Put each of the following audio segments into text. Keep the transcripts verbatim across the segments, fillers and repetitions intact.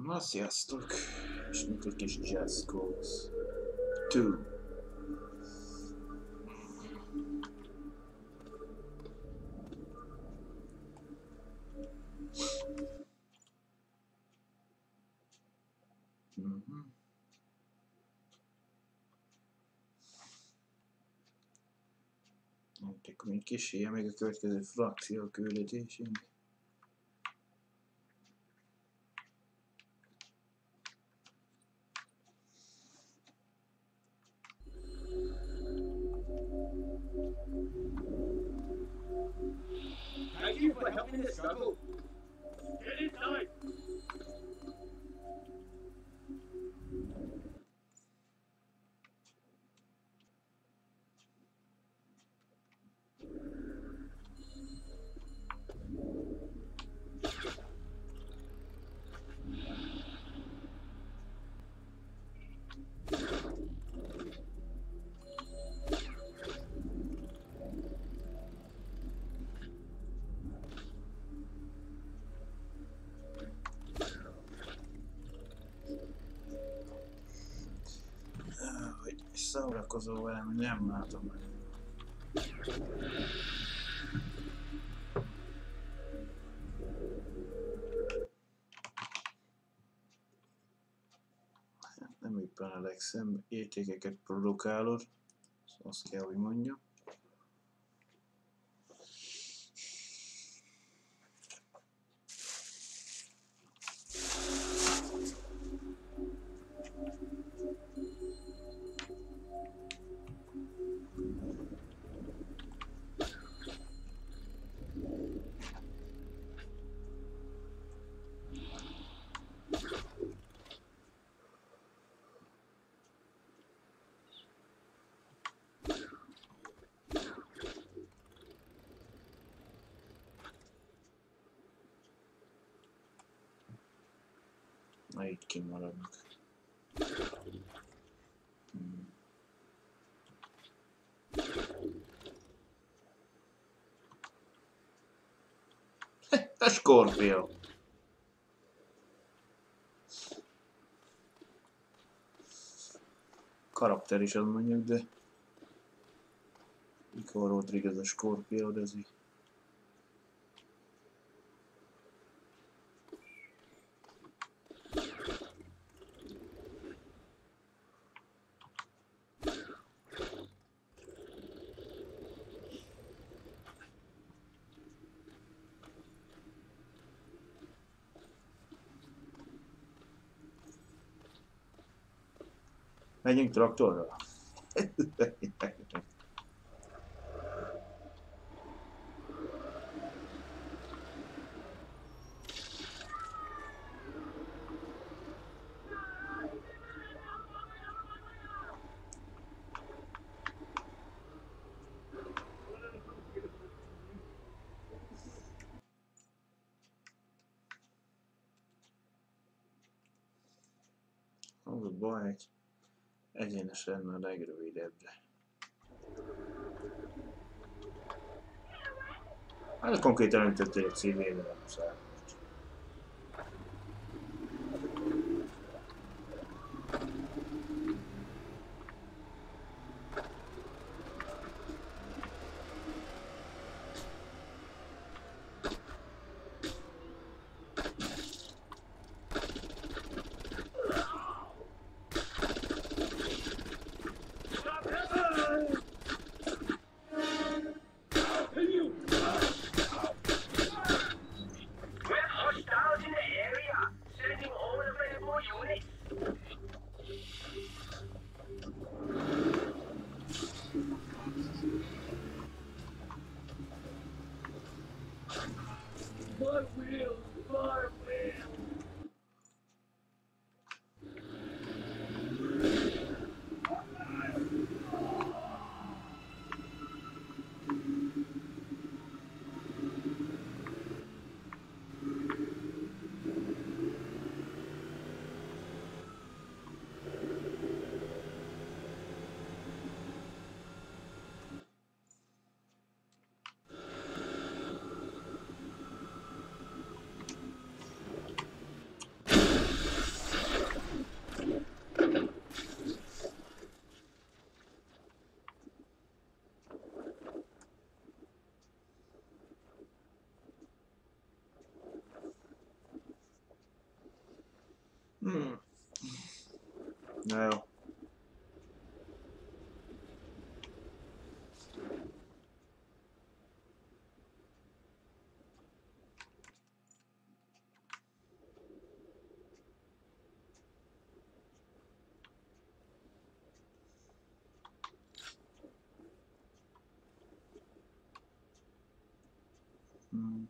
Na, sziasztok! És mint egy kis Just Cause kettő. Mm-hmm. Akkor még kísérje meg a következő frakció küldetésünk. Thank you for helping the struggle. Get inside. Hogy szórakozó velem, nem látom meg. Nem éppen a legszebb értékeket produkálod, azt kell, hogy mondjam. Na, így kimaradnak. Hmm. A Scorpio. Karakter is az mondjuk, de mikor Rodriguez a Scorpio, de ez így. Megyünk traktorra. Az a baj, hogy egyenes lenne a legrövidebb. Hát konkrétan öntöttél egy civélre, nem számít. My wheel, my wheel. Na jó. Hmm.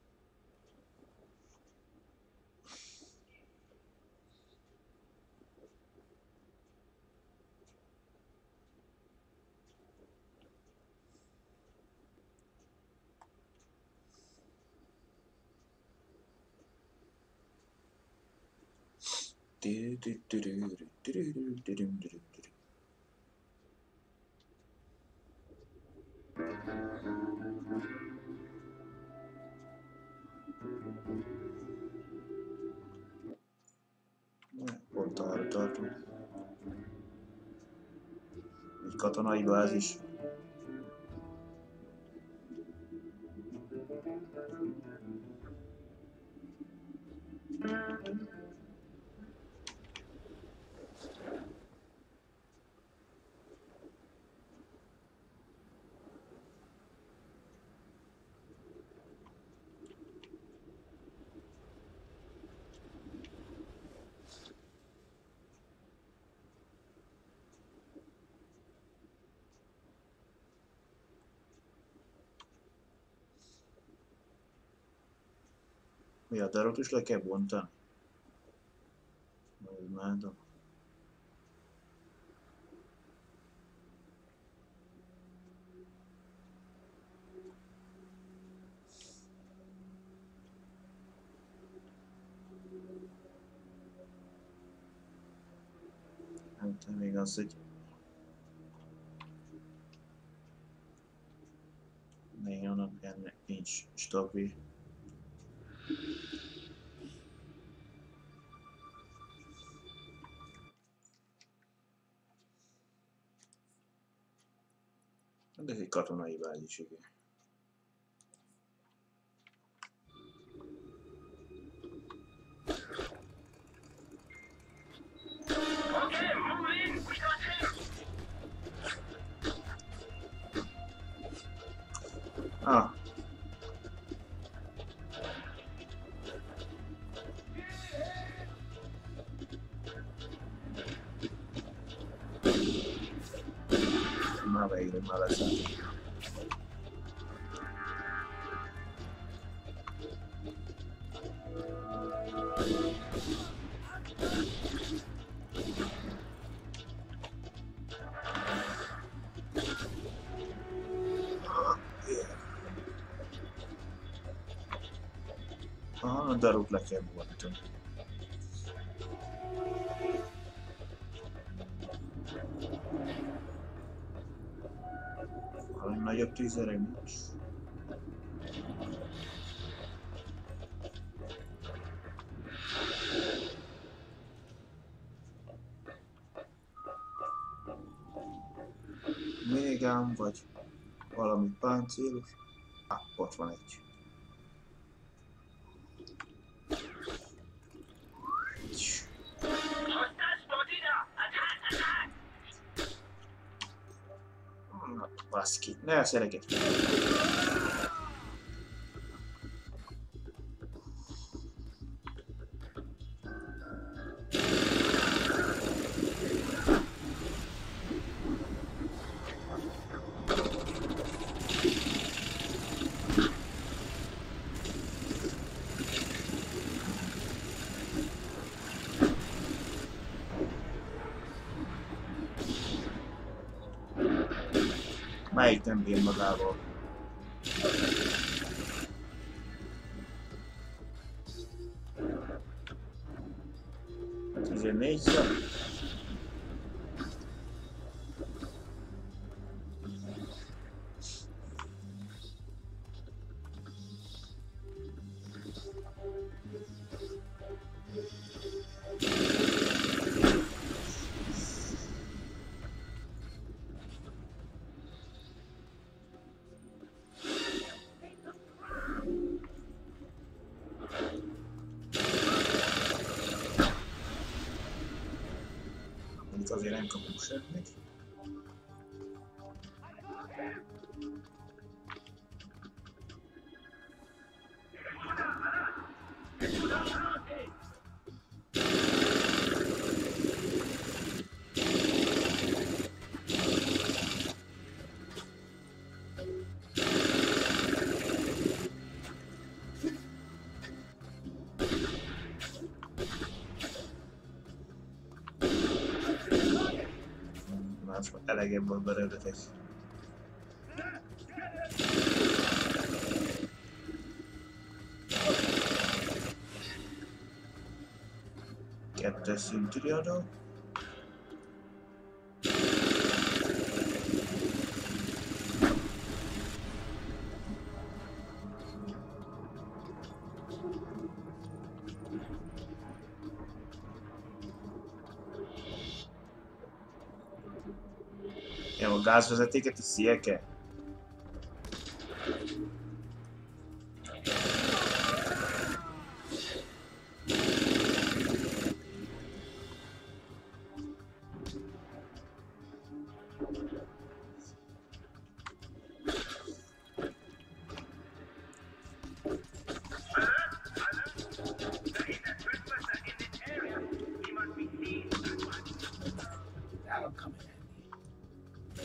Pont arra tartunk. Egy katonai bázis. Mi a darot is le kell bontani? Imádom. Hát még az, hogy még annak ennek nincs stabil. De ez egy katonai bázis, igen. Okay, move in. We got him. Ah. Már végre már lesz. Aha, a darut le kell bontani. Valami nagyobb tűzereg nincs. Minigán vagy valami páncélos. Ah, ott van egy. Hostile spotted. Attack, attack. Na, baszki, ne a szereket. Melyik nem bír magával? tizennégy-szer? azért nem kapunk semmit. Más elegebb volt belőletek. Kettes szintű riadó. Jó, a gázvezetéket is sziekke. That'll come in handy.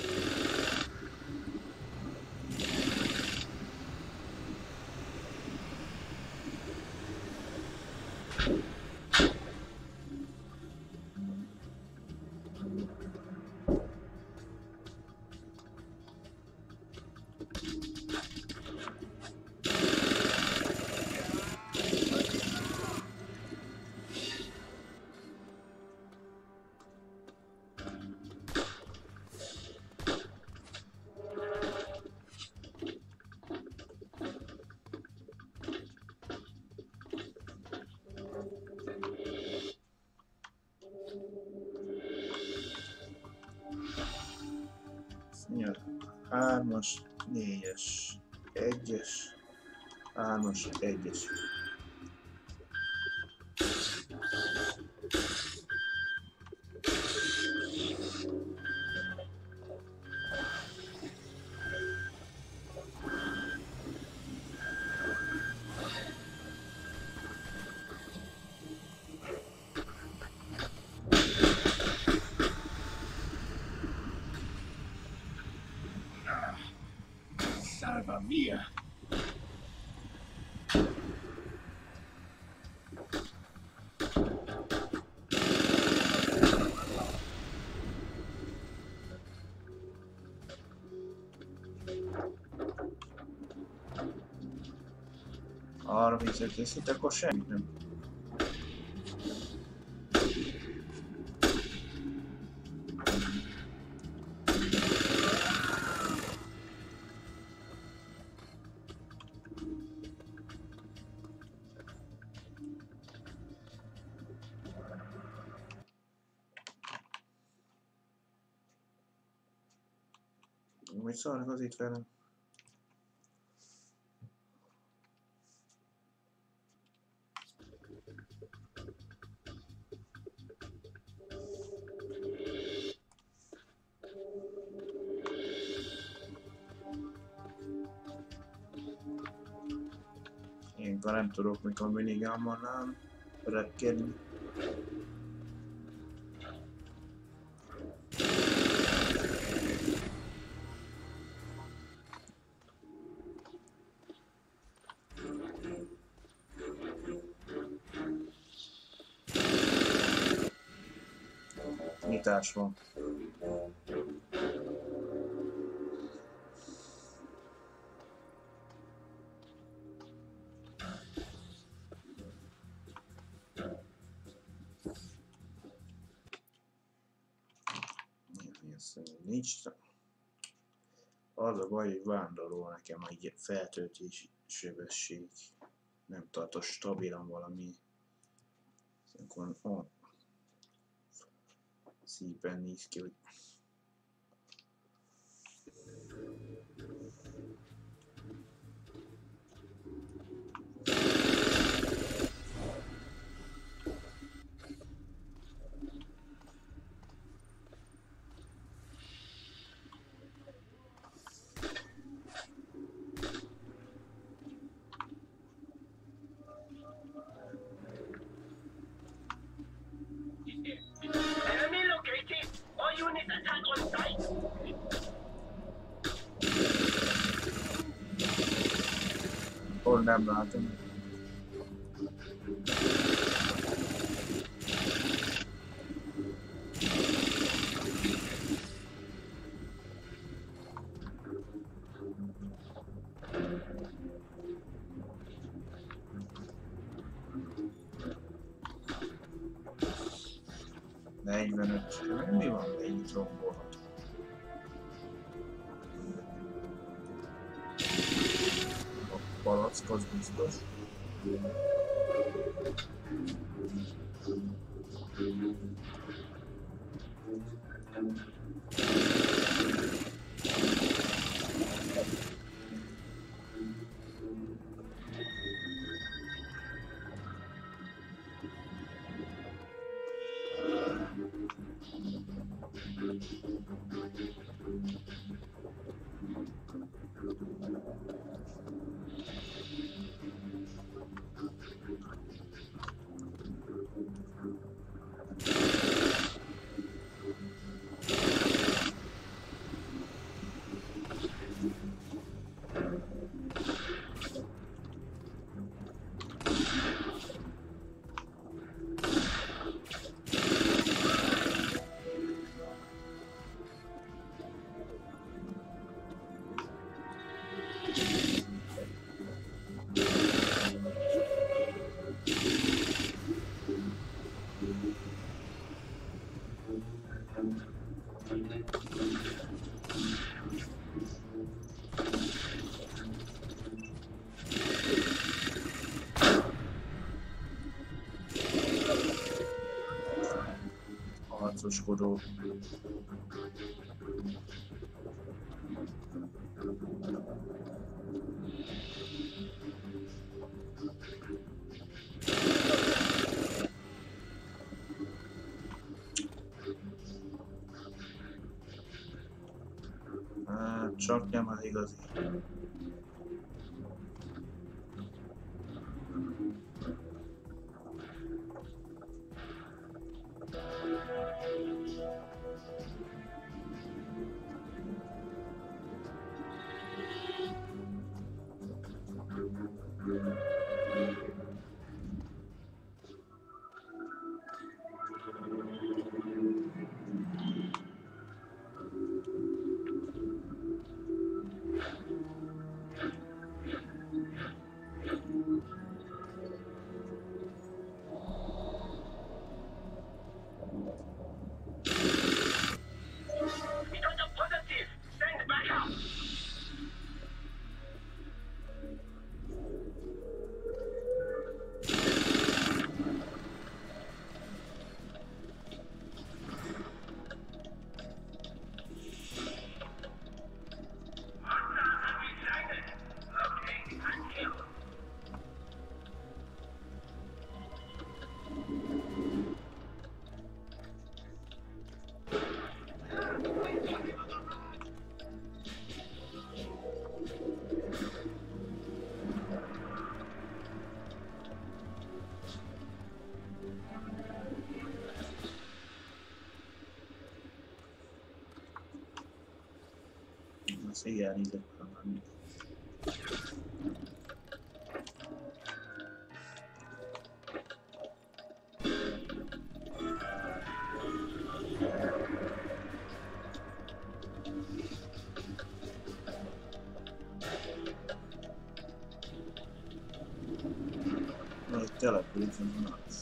Hármas, négyes, egyes, hármas, egyes. Salva mia! Arra visszakészít, akkor semmit nem. Mit szólnak az itt velem? Ilyenkor nem tudok, mikor minigámmal repkedni. Nyitás van. Nincs. Az a baj, hogy vándorol nekem egy feltöltési sebesség. Nem tartott stabilan valami. Akkor oh, szépen néz ki, hogy nem látom. negyvenöt. Mi van? Ennyit rombolhat. A palack az biztos. Harcoskodó. Hát, csak nem az igazi. Az igen, ide kell menni. Na, itt települik a Nax.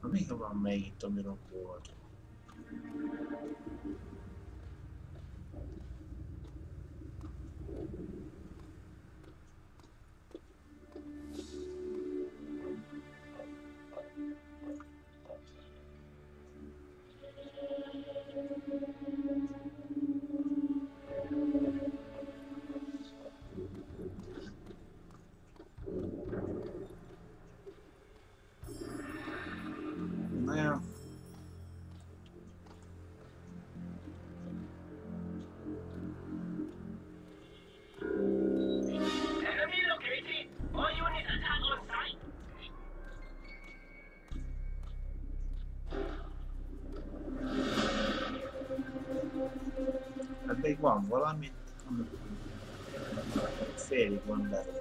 Mi van még itt, amiről volt? Még van valami, félig van belőle.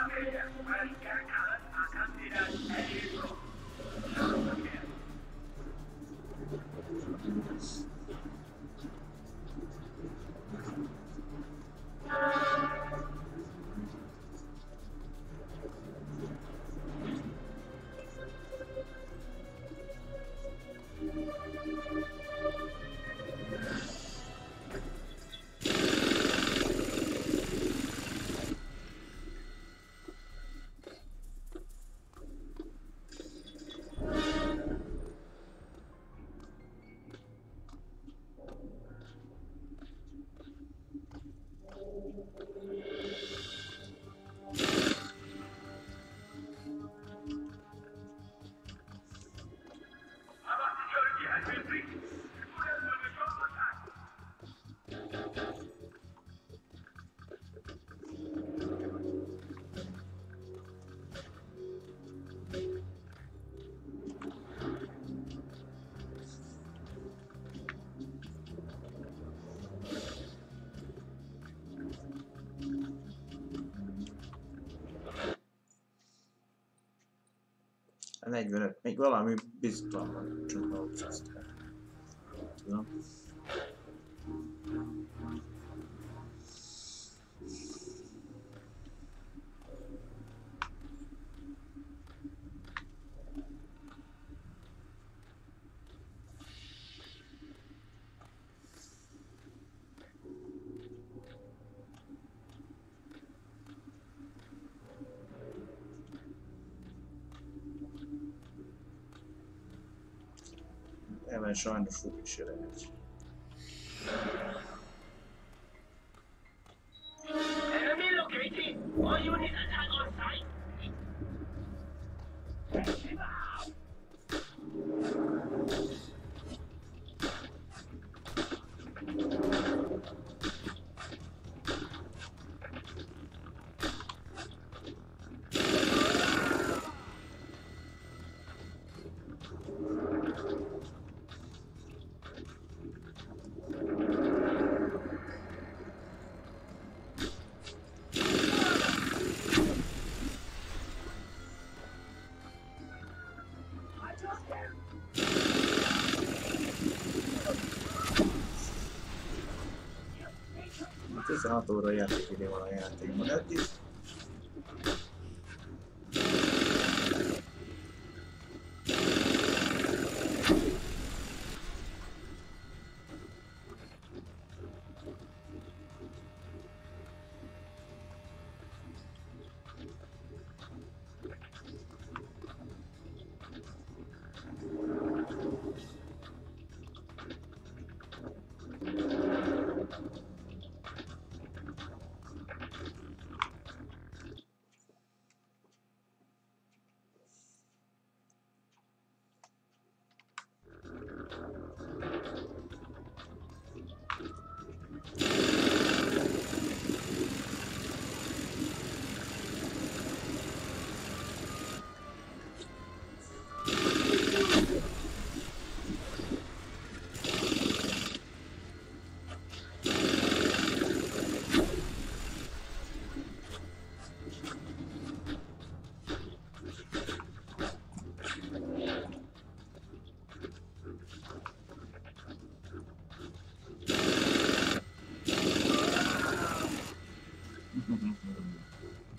negyvenöt, még valami biztosan van, csak a húszasztál. Tudom. Ebben sajnos úgy is lehet. Enemy located. All units attack on site. tizenhat óra játékidő van a játékban eddig.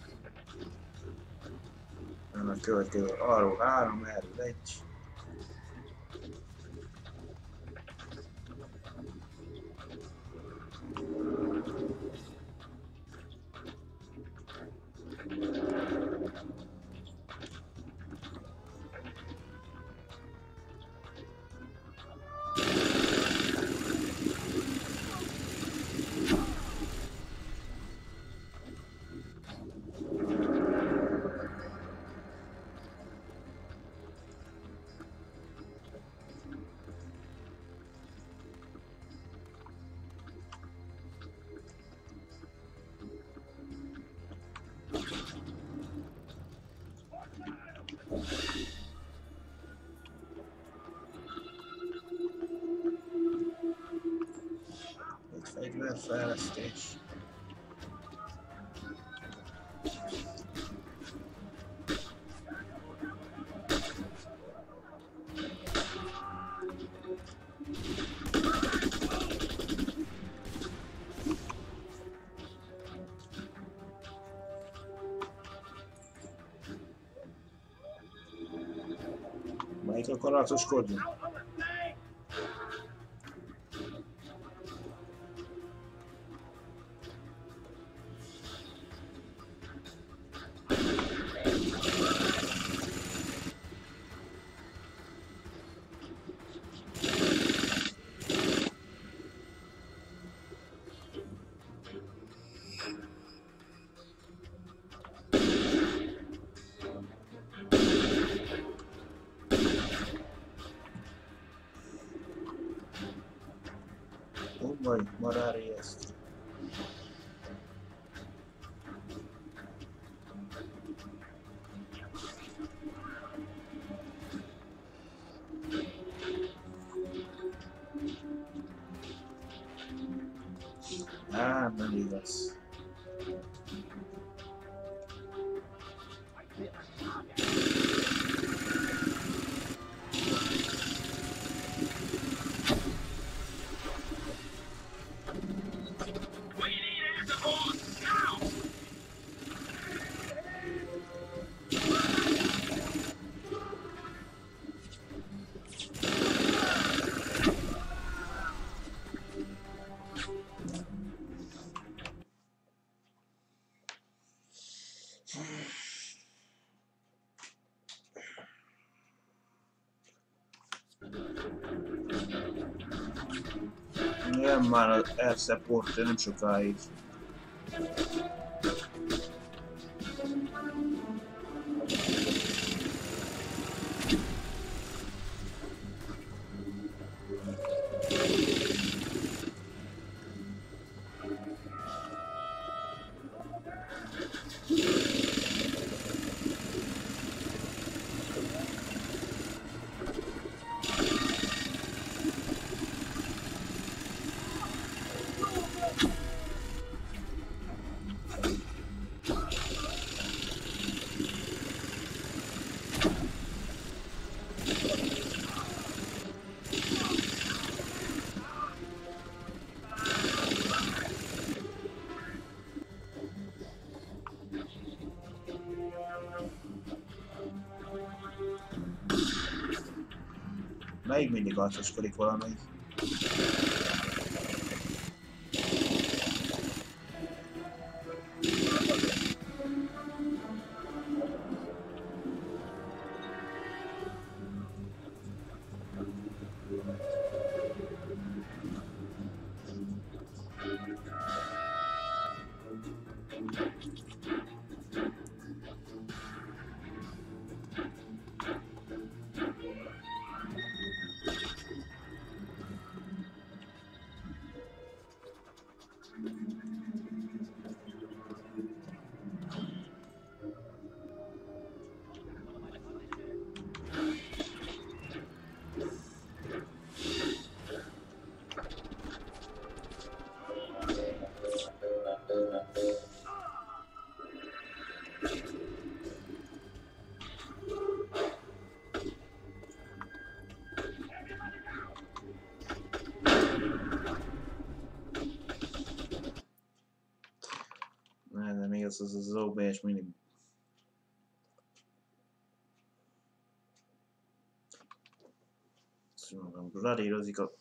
A következő arról három, erről egy. fejlesztés. Melyik akar harcoskodni? Vagy madári ezt. Á, nem igaz. Jön már az Air-Support, nem sokáig. Melyik mindig harcoskodik valamelyik? Nem, még az az az o bé es mindig. Azt mondom, radírozik a...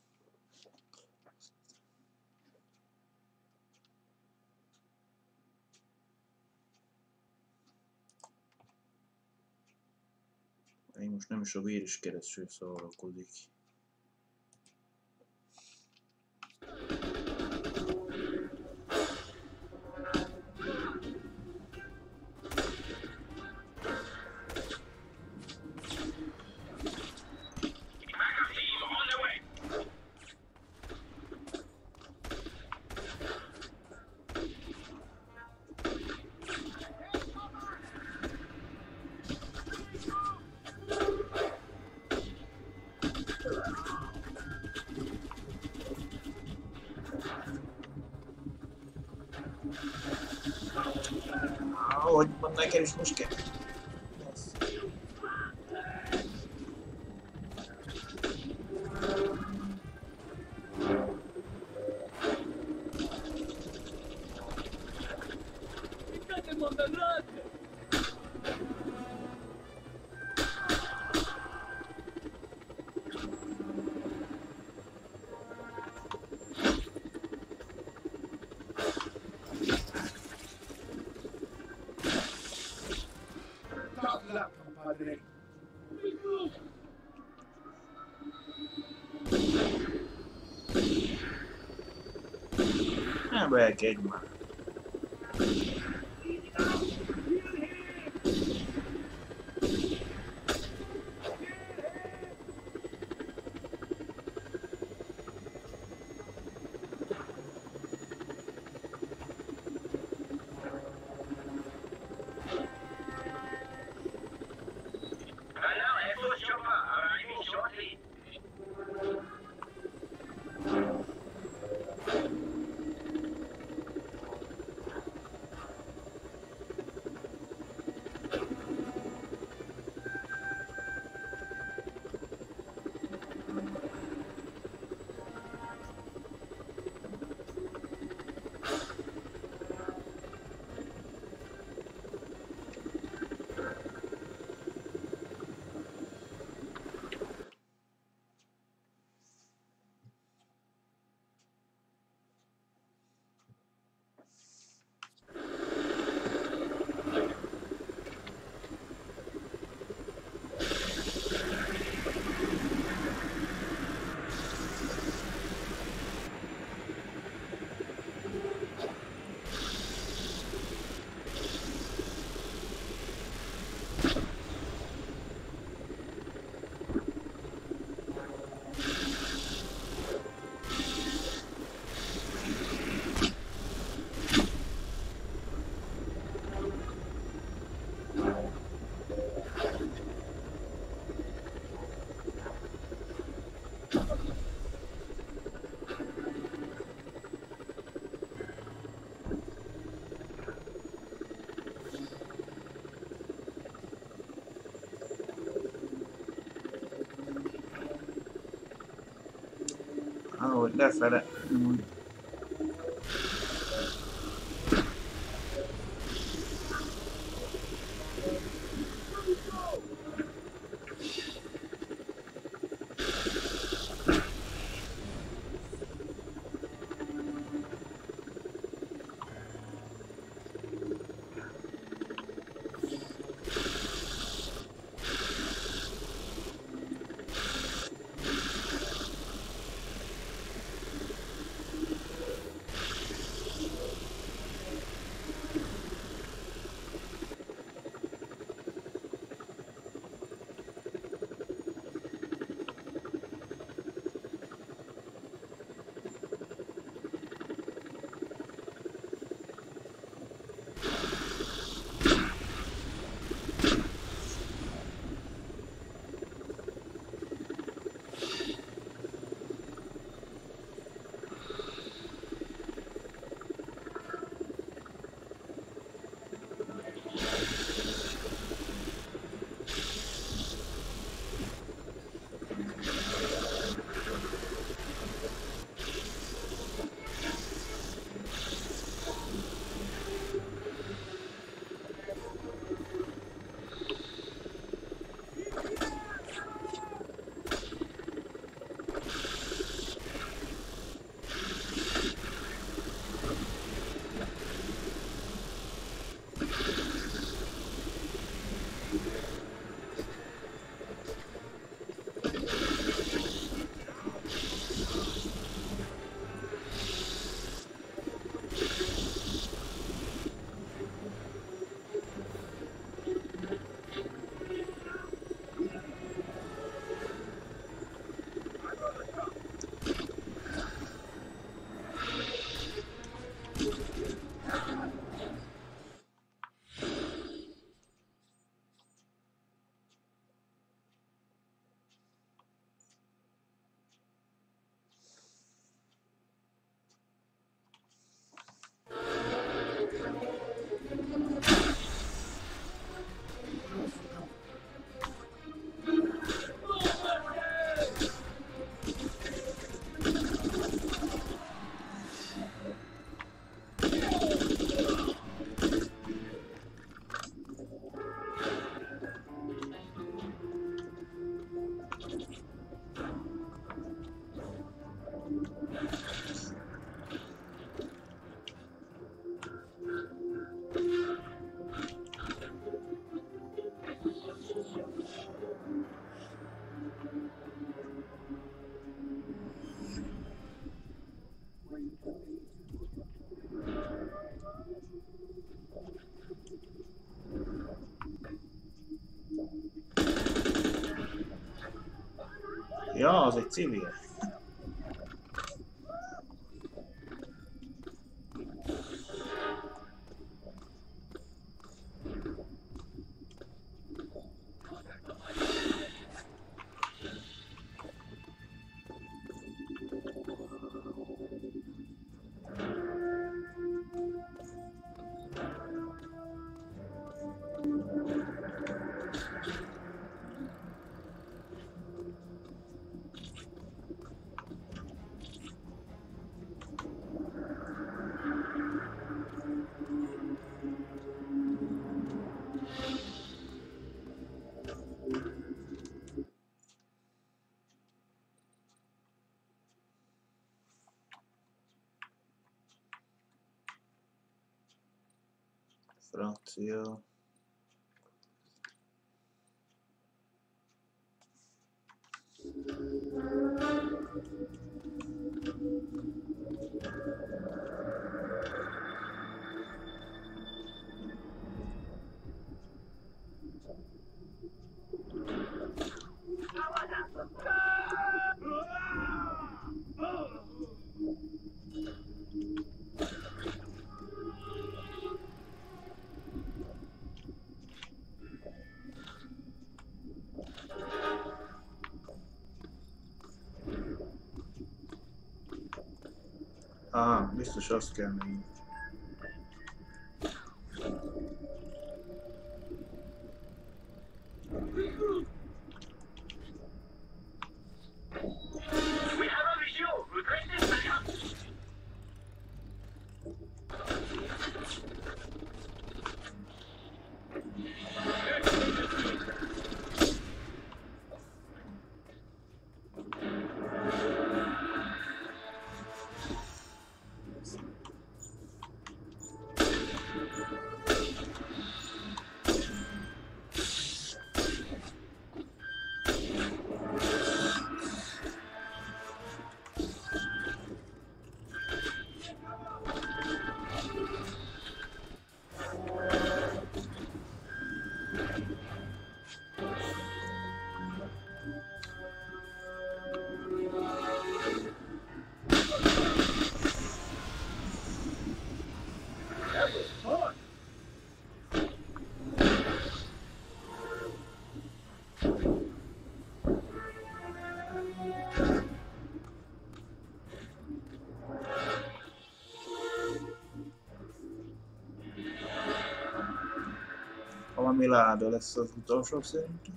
Én most nem is a vírus keresztül szórakozik. hogy van nekem is most kell. Ez. Ficcate montagnate! Parla, compadre. Nem elkegy már. Ahogy lefele. Úgy. Ja, az egy civil. Francia. Aha, biztos azt kell menni. We have a visual. Requesting backup. That was fun. Valami láda lesz az utolsó szerintem.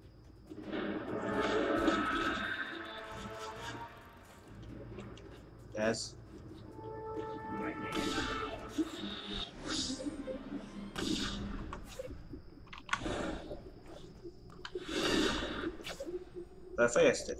Ez. Befejezted?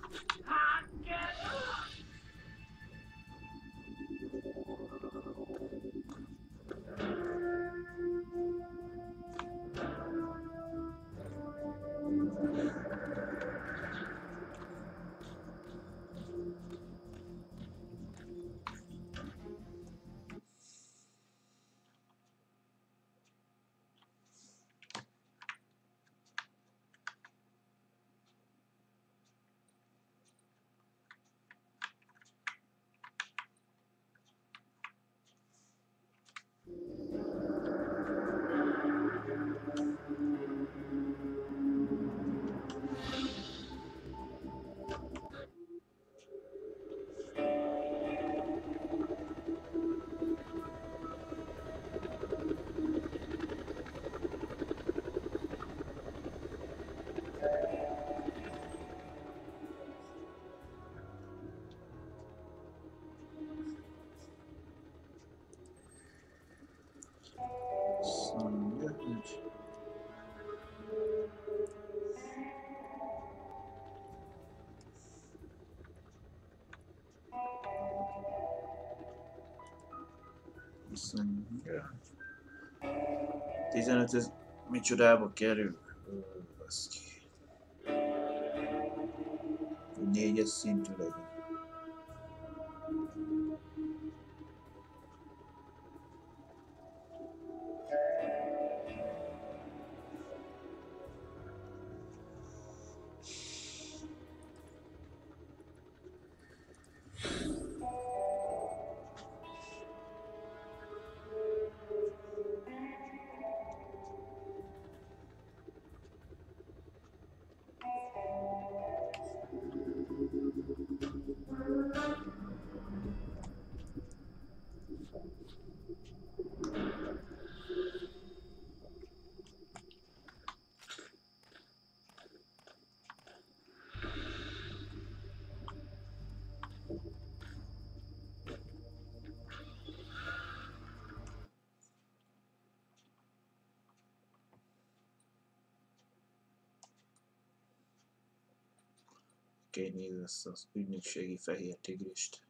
Szóval, nincs. Mondja. tizenöt ez micsodába kerül? Ó, baszki. Hogy négyes szintű legyen. kell nézni ezt az ügynökségi fehér tigrist.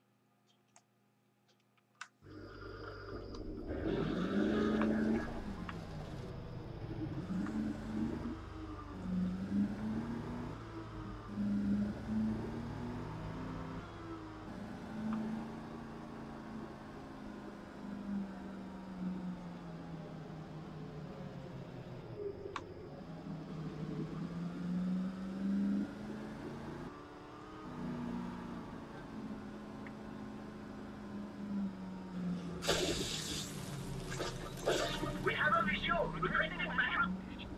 We have a visual. Requesting it backup.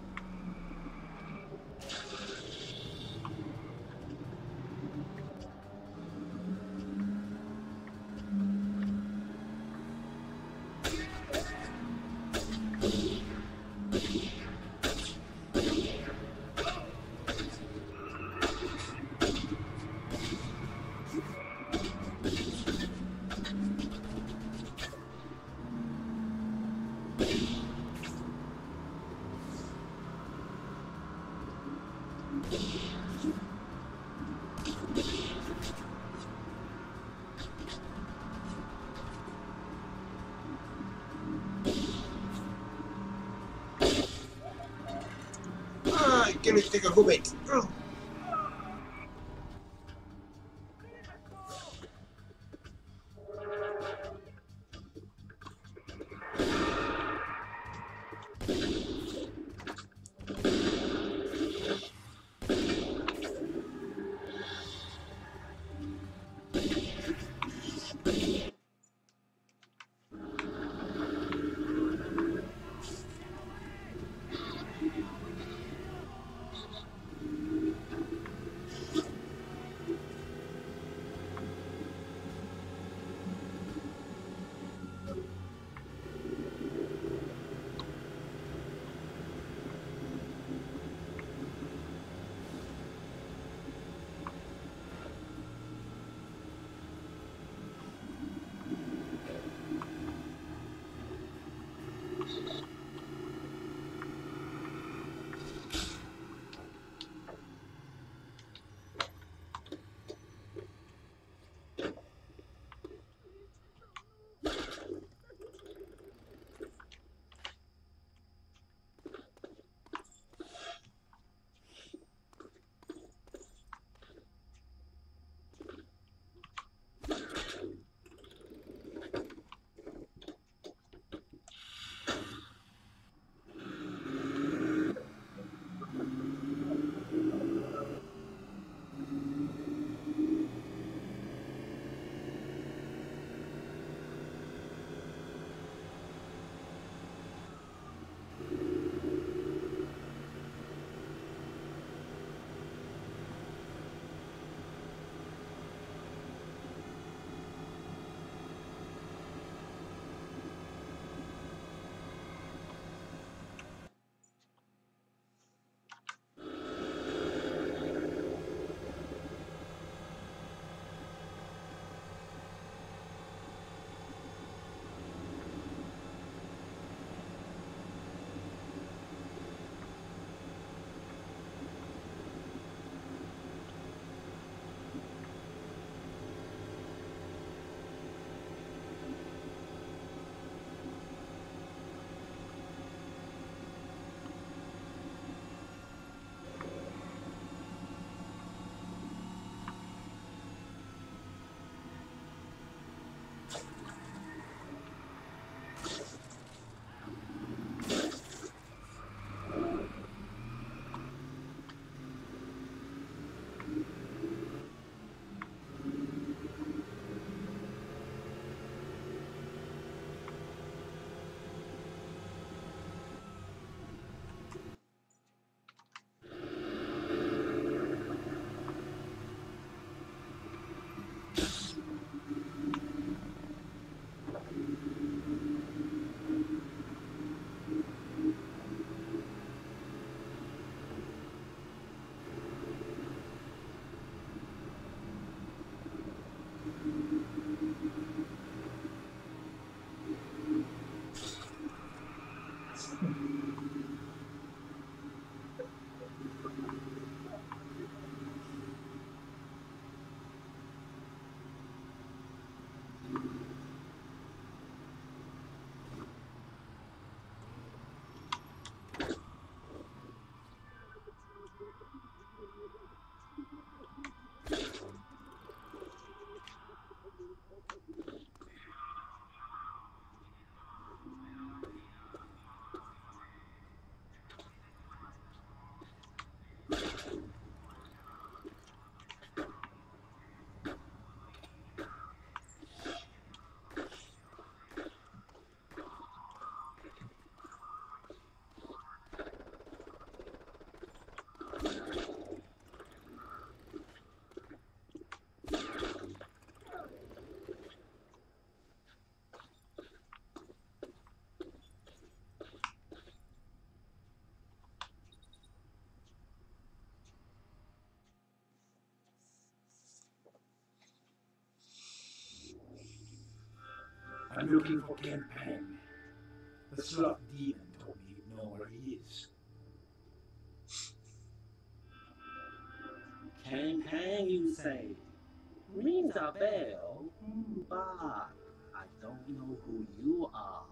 Ah, kilőtték a gumit! looking for Ken Pang. The sloth demon told me you know where he is. Ken Pang, you say? Rings a bell, but I don't know who you are.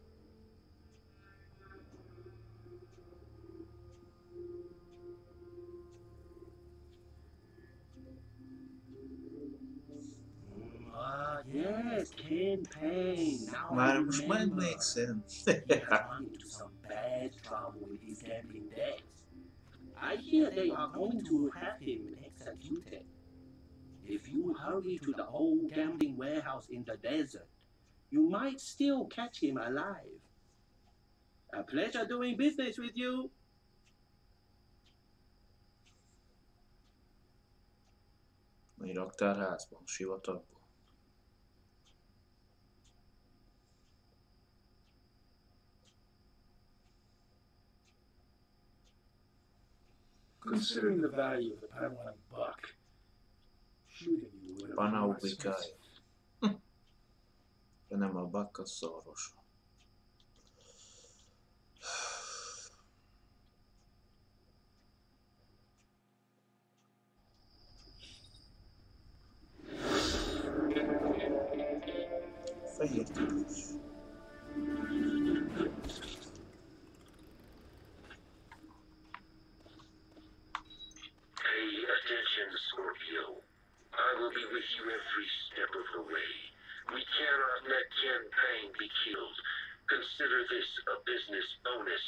Ah, yes, Ken Pang. Now I Maar volgens mij remember. makes sense. He has run into some bad trouble with his gambling debts. I hear they are going to have him executed. If you hurry to the old gambling warehouse in the desert, you might still catch him alive. A pleasure doing business with you. Egy raktárházban, sivatagban. Considering the value of the Padawan buck, shooting you would have been more Panaubikája. expensive. De nem a bakk, az szaros. Fehér tudós. Pay attention, Scorpio. I will be with you every step of the way. We cannot let Ken Pang be killed. Consider this a business bonus.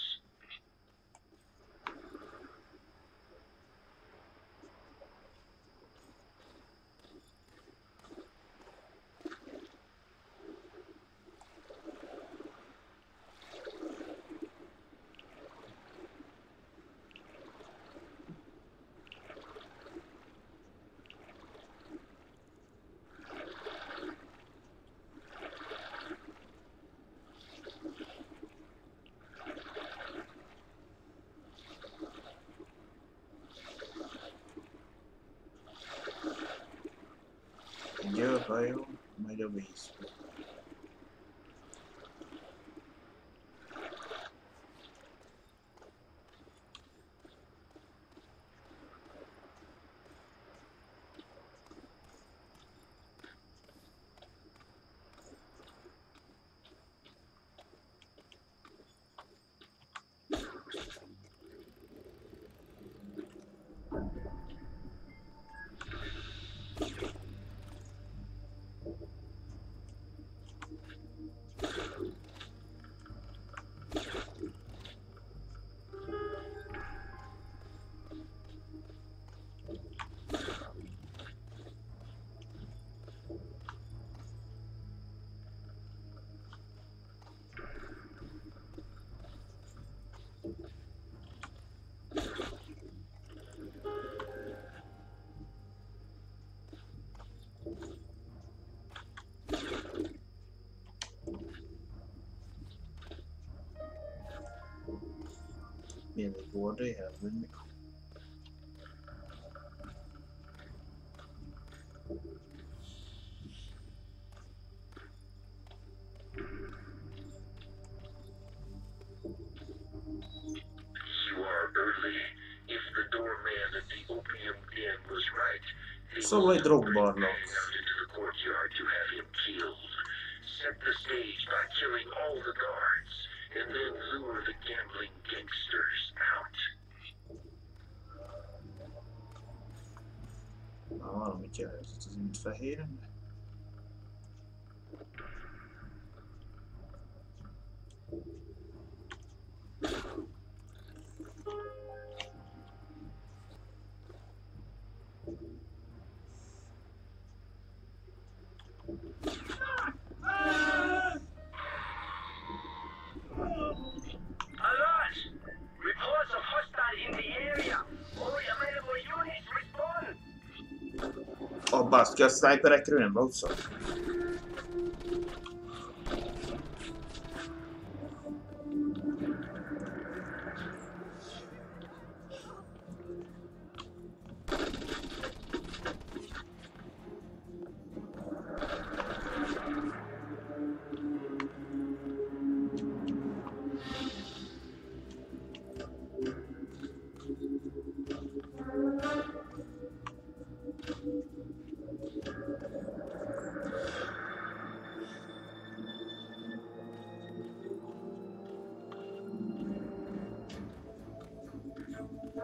Egy jön hajó, megy a vízbe. Milyen egy bordéhez, vagy mi? You are early. If the doorman at the opium den was right, they Szóval egy will bring drogbarlók. Pang out into the courtyard to have him killed. Set the stage by killing all the guards, and then lure the gambling gangsters out. Na, valamit jelentett az mint fehér ember. Alert! Reports of hostile in the area. All available units respond. A baszki, a sniperekről nem volt szó.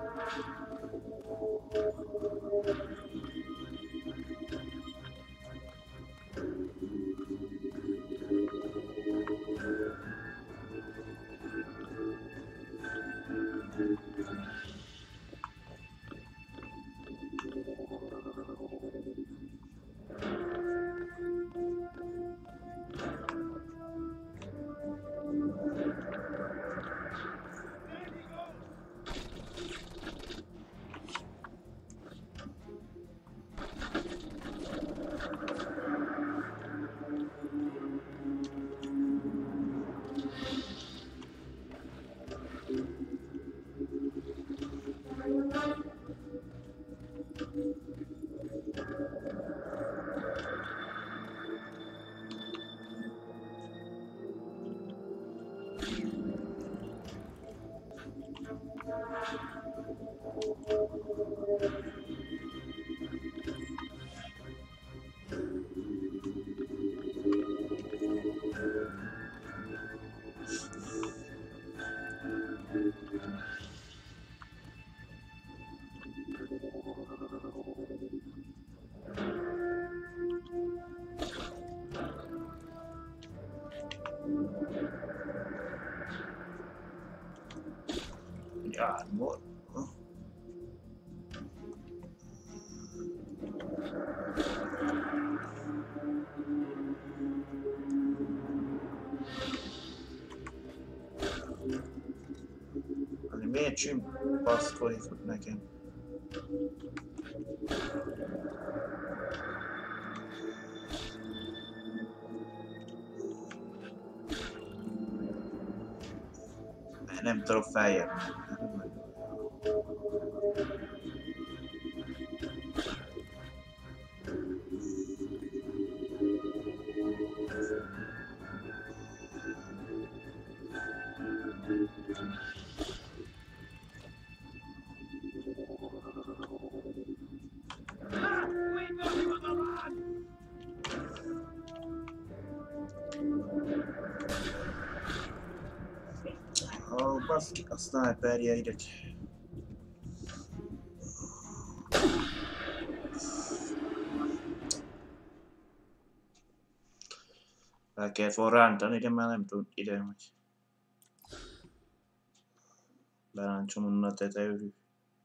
God, what? Huh? Ali miért csim baszkodik ott nekem? Mert nem tudok feljebb. Ó, baszki, a sniperjeidek. El kellett volna rántani, de már nem tud ide, hogy beráncsom onnan a tetejről.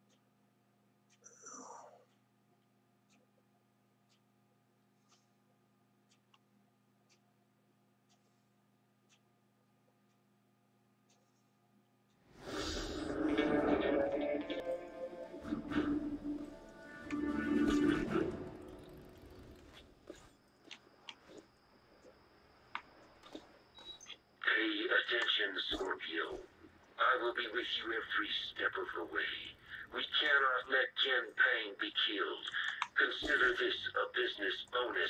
Scorpio. I will be with you every step of the way. We cannot let Ken Payne be killed. Consider this a business bonus.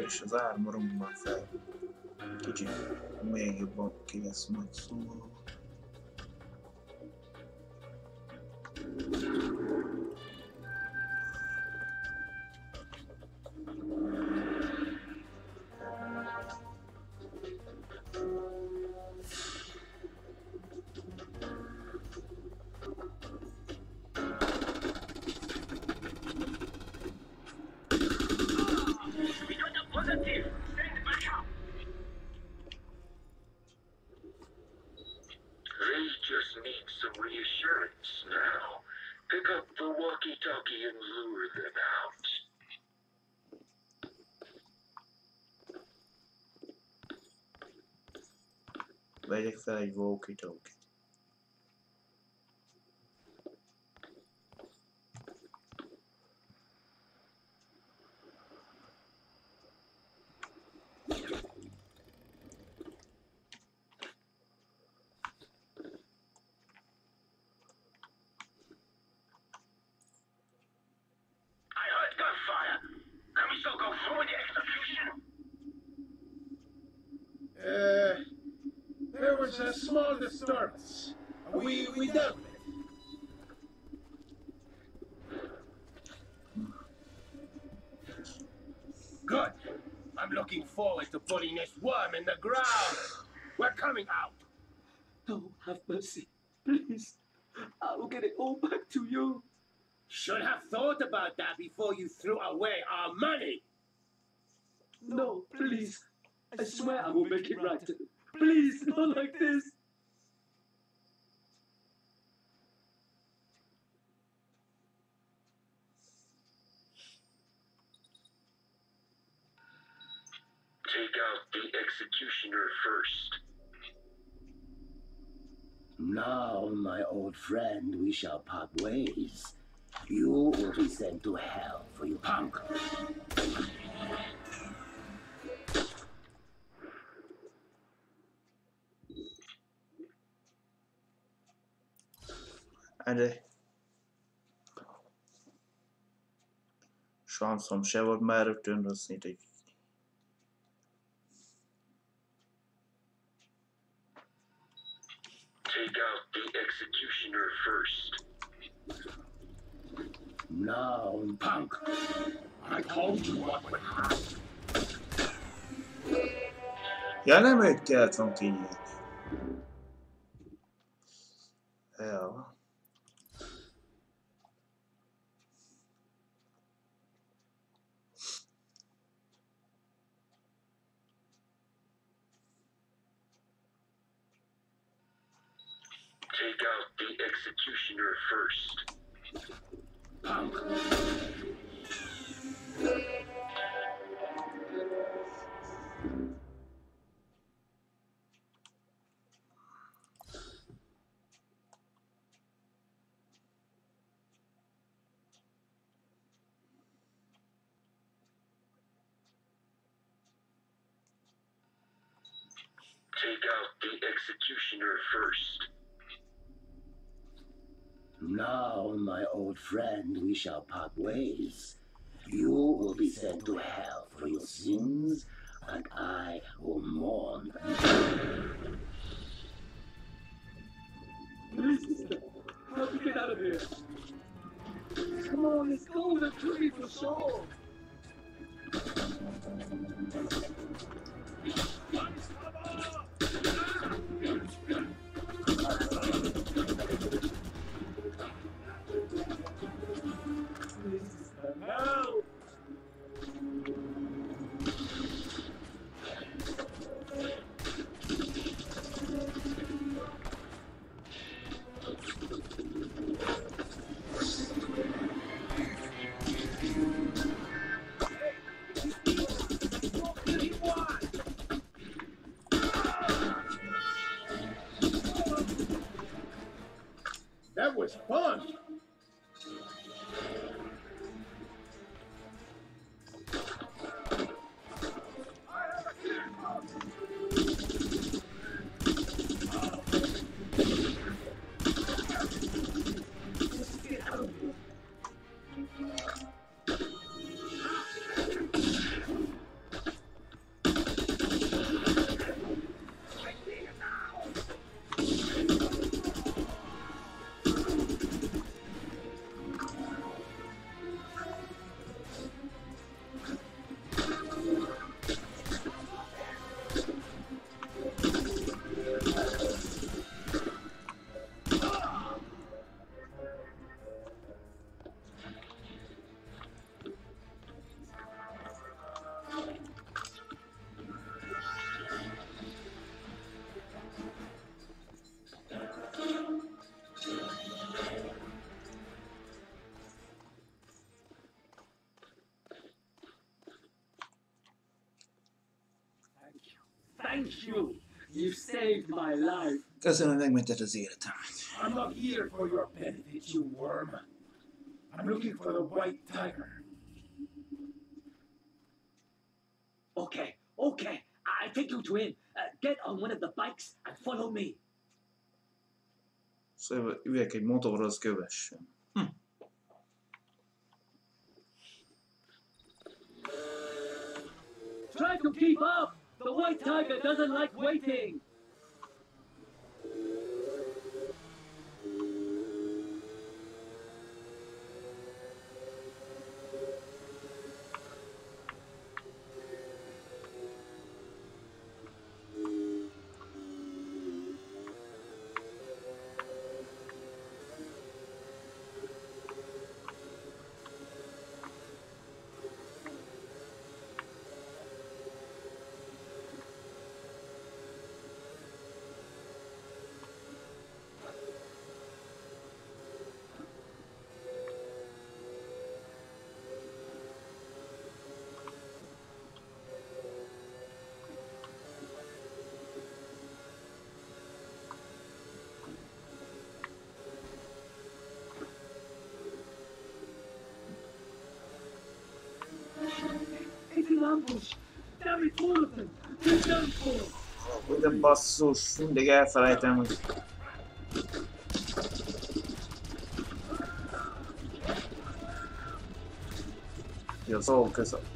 és az armoromban fel. Kicsit még jobban ki lesz majd szó. Vegyek fel egy walkie-talkie. A small disturbance. We we dealt with it. Good. I'm looking forward to putting this worm in the ground. We're coming out. No, have mercy. Please. I will get it all back to you. Should have thought about that before you threw away our money. No, please. I swear I will make it right. Please, not like this. Take out the executioner first. Now, my old friend, we shall part ways. You will be sent to hell for your punk. De sanszom se volt már rögtön rossz egy. Take out the executioner first. No, punk. I told you what would happen. Ja, nem őt kellett volna kinyitni. Ja. Take out the executioner first. Punk. Take out the executioner first. Now, my old friend, we shall part ways. You will be sent to hell for your sins, and I will mourn. Please, help me get out of here. Come on, let's go. They're looking for sure. That was fun. Thank you. You saved my life. Köszönöm, megmented az életemet. I'm not here for your benefit, you worm. I'm looking for the white tiger. Okay, okay. I take you to him. Uh, get on one of the bikes and follow me. Szóval üljek egy motorhoz, kövessen. Hm. Try to keep up. The white tiger doesn't like waiting. It's an ambush. Damn it, all of them. They're done for. De basszus, mindig elfelejtem, hogy... Jó, szó, köszönöm.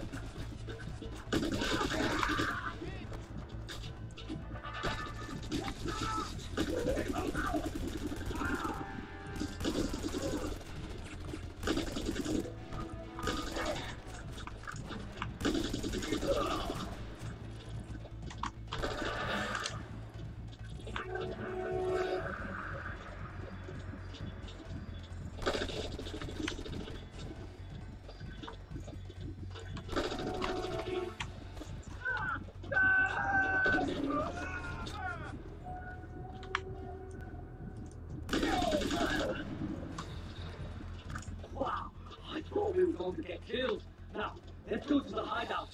Wow, I thought we were going to get killed. Now, let's go to the hideout.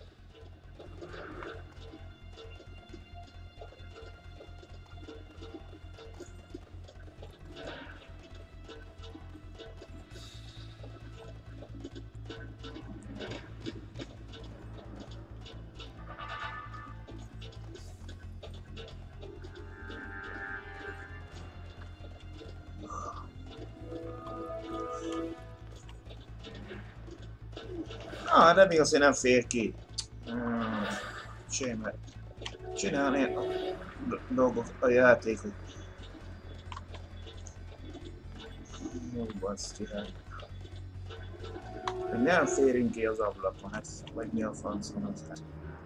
Ah, de még azért nem fér ki. Hmm, Csinálni, csinálni a dolgok, a játékot. Jó, baszti, hát. Nem férünk ki az ablakon, hát vagy mi a francon az hát.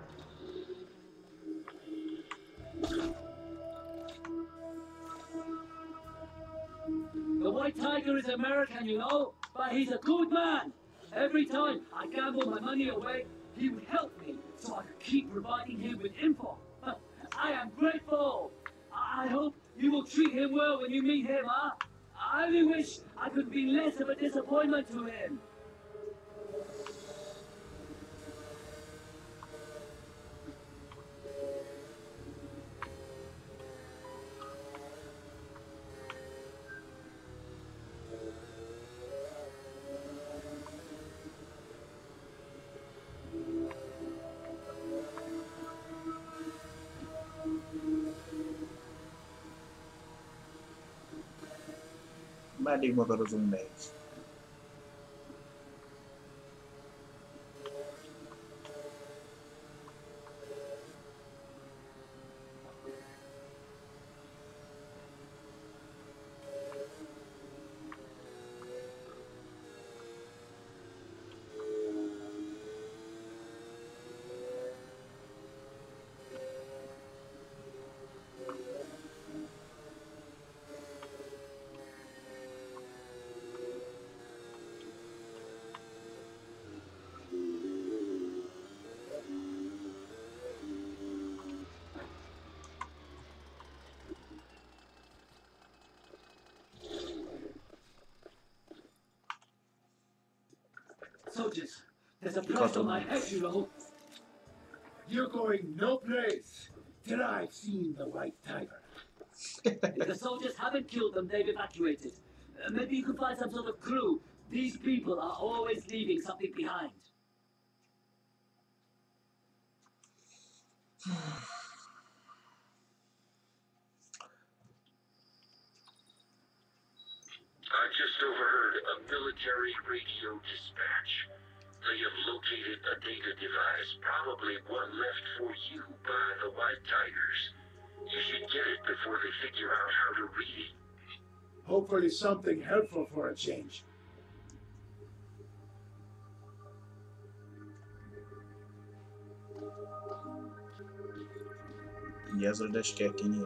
The White Tiger is American, you know, but he's a good man. Every time I gamble my money away, he would help me so I could keep providing him with info. I am grateful. I hope you will treat him well when you meet him, huh? I only wish I could be less of a disappointment to him. Meddig motorozunk még? Soldiers, there's a price on my head, you know. You're going no place. after I've seen the White Tiger. If the soldiers haven't killed them, they've evacuated. Uh, maybe you can find some sort of clue. These people are always leaving something behind. I just overheard a military radio dispatch. They have located a data device, probably one left for you by the White Tigers. You should get it before they figure out how to read it. Hopefully something helpful for a change. Yazıldaş kekini.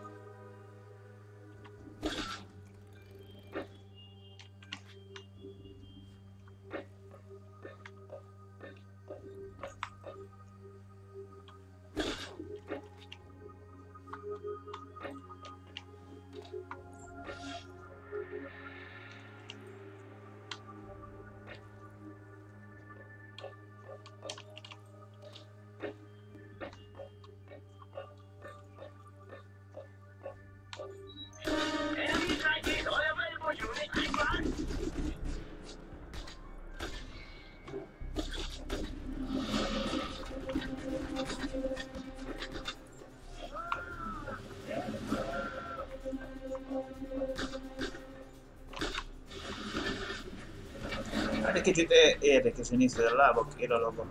Enemy sighted. All available units advance. Egy kicsit érdekes, hogy nézd, a lábak ilalogok.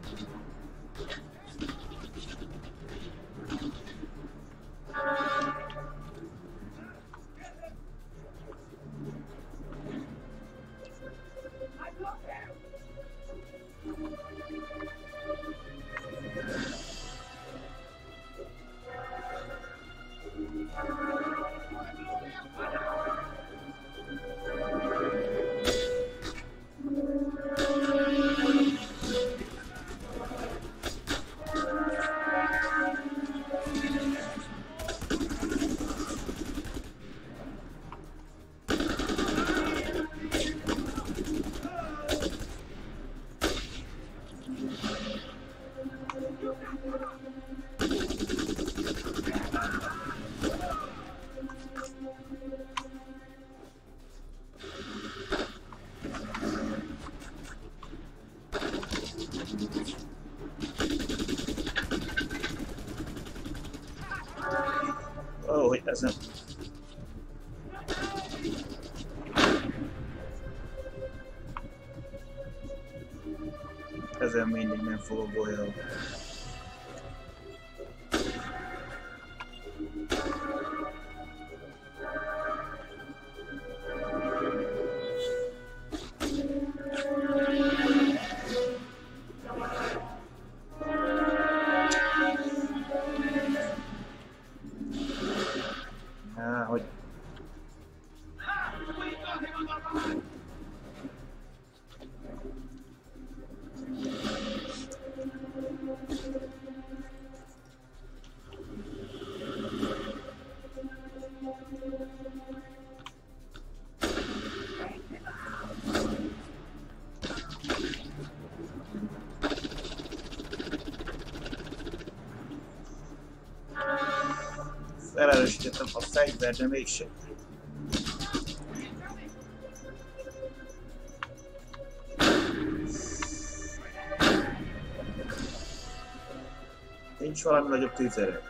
Ó, hogy ezen... Ezen mindig nem fogok bolyolni. Á, hogy... Felerősítettem a fegyvert, de mégsem. Nincs valami nagyobb tűzerő.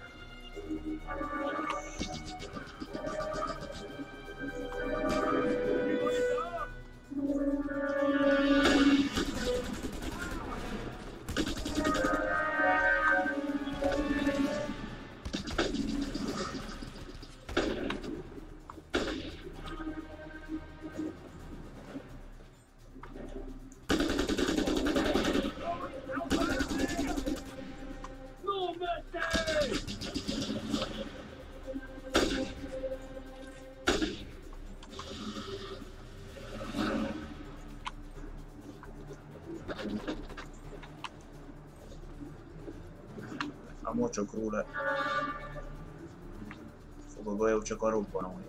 A mocsok róla. Fog a golyó csak a robbanójak.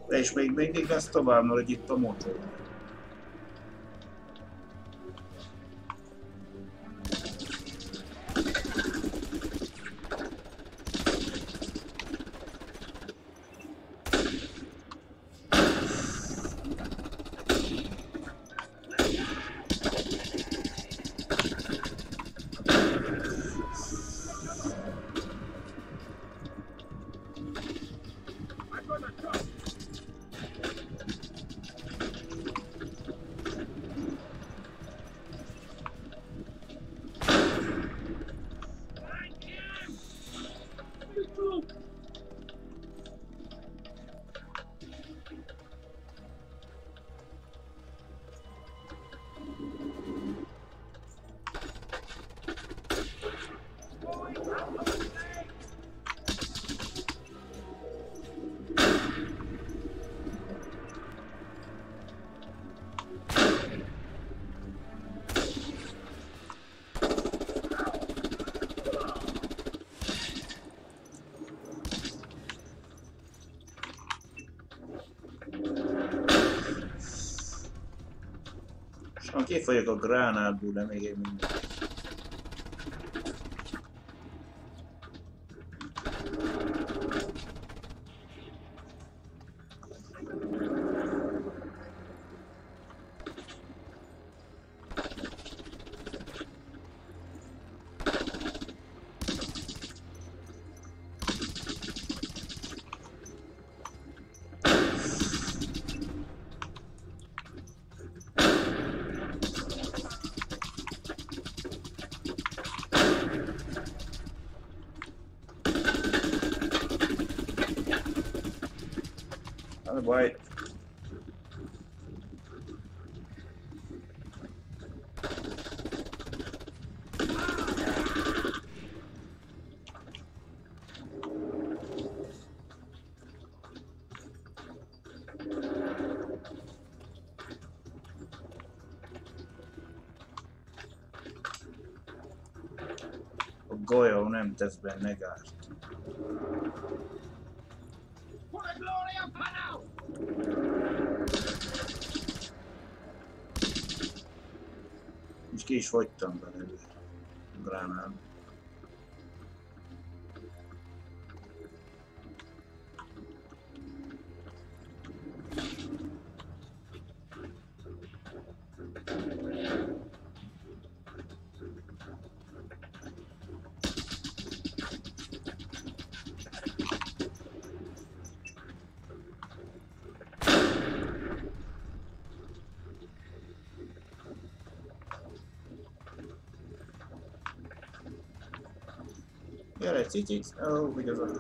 És még mindig lesz tovább, mert itt a motor. Kifolyok a gránátból, de még én minden. Baj. A golyó nem tesz benne gázt. És ki is fogytam belőle a gránát. Gyere, cicik! Ó, vigyázat!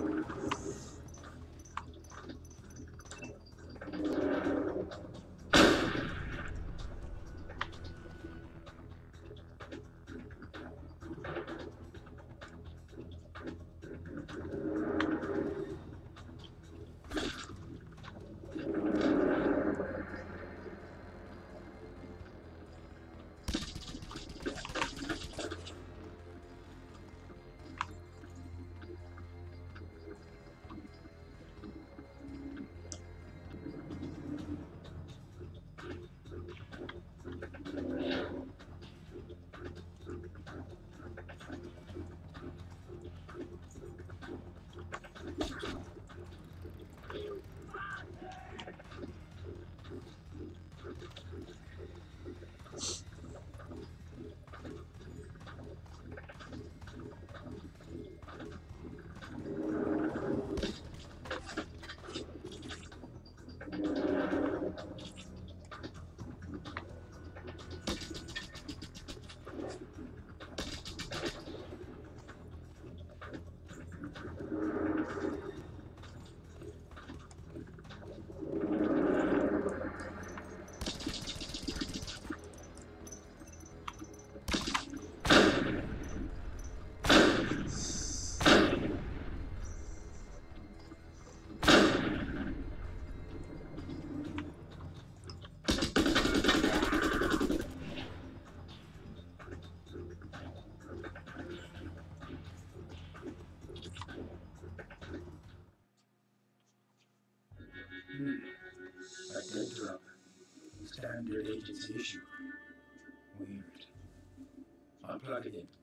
A dead drop. Standard agency issue. Weird. Unplug it in.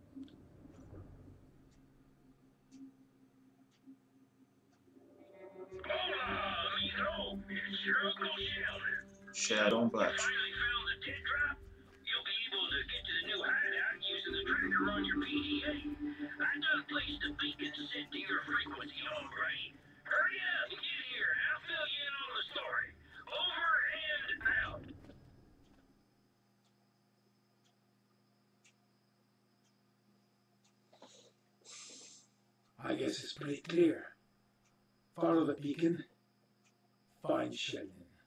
Hola, amigo. It's your Uncle Sheldon. Shadow Black. Finally found the dead drop? You'll be able to get to the new hideout using the tracker on your P D A. I done placed the beacon set to your frequency, hombre. Hurry up and get here, and I'll fill you in on the story. Over and out. I guess it's pretty clear. Follow the beacon. Find Sheldon.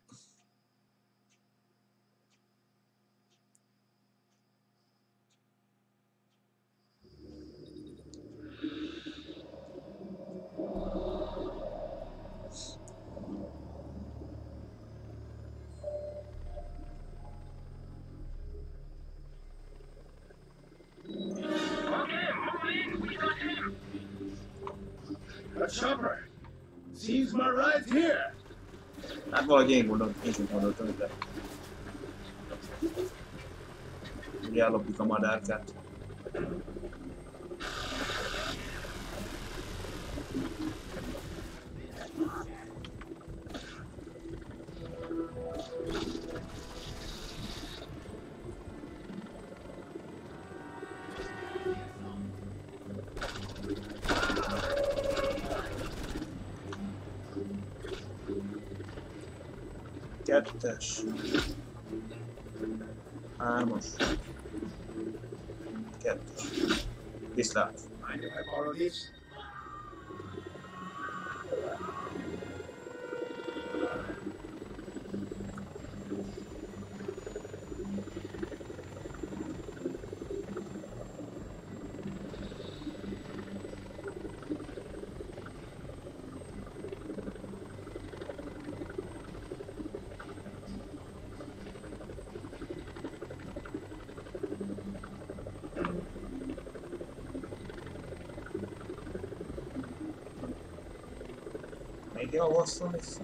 A chopper! Seems my ride's here! Hát valahogy én gondolom, én sem gondoltam, de... Ugye ellopjuk a madárkát. Kettes. Hármas. Kettes. Viszlát. Mind if I borrow this? Még javaslom is.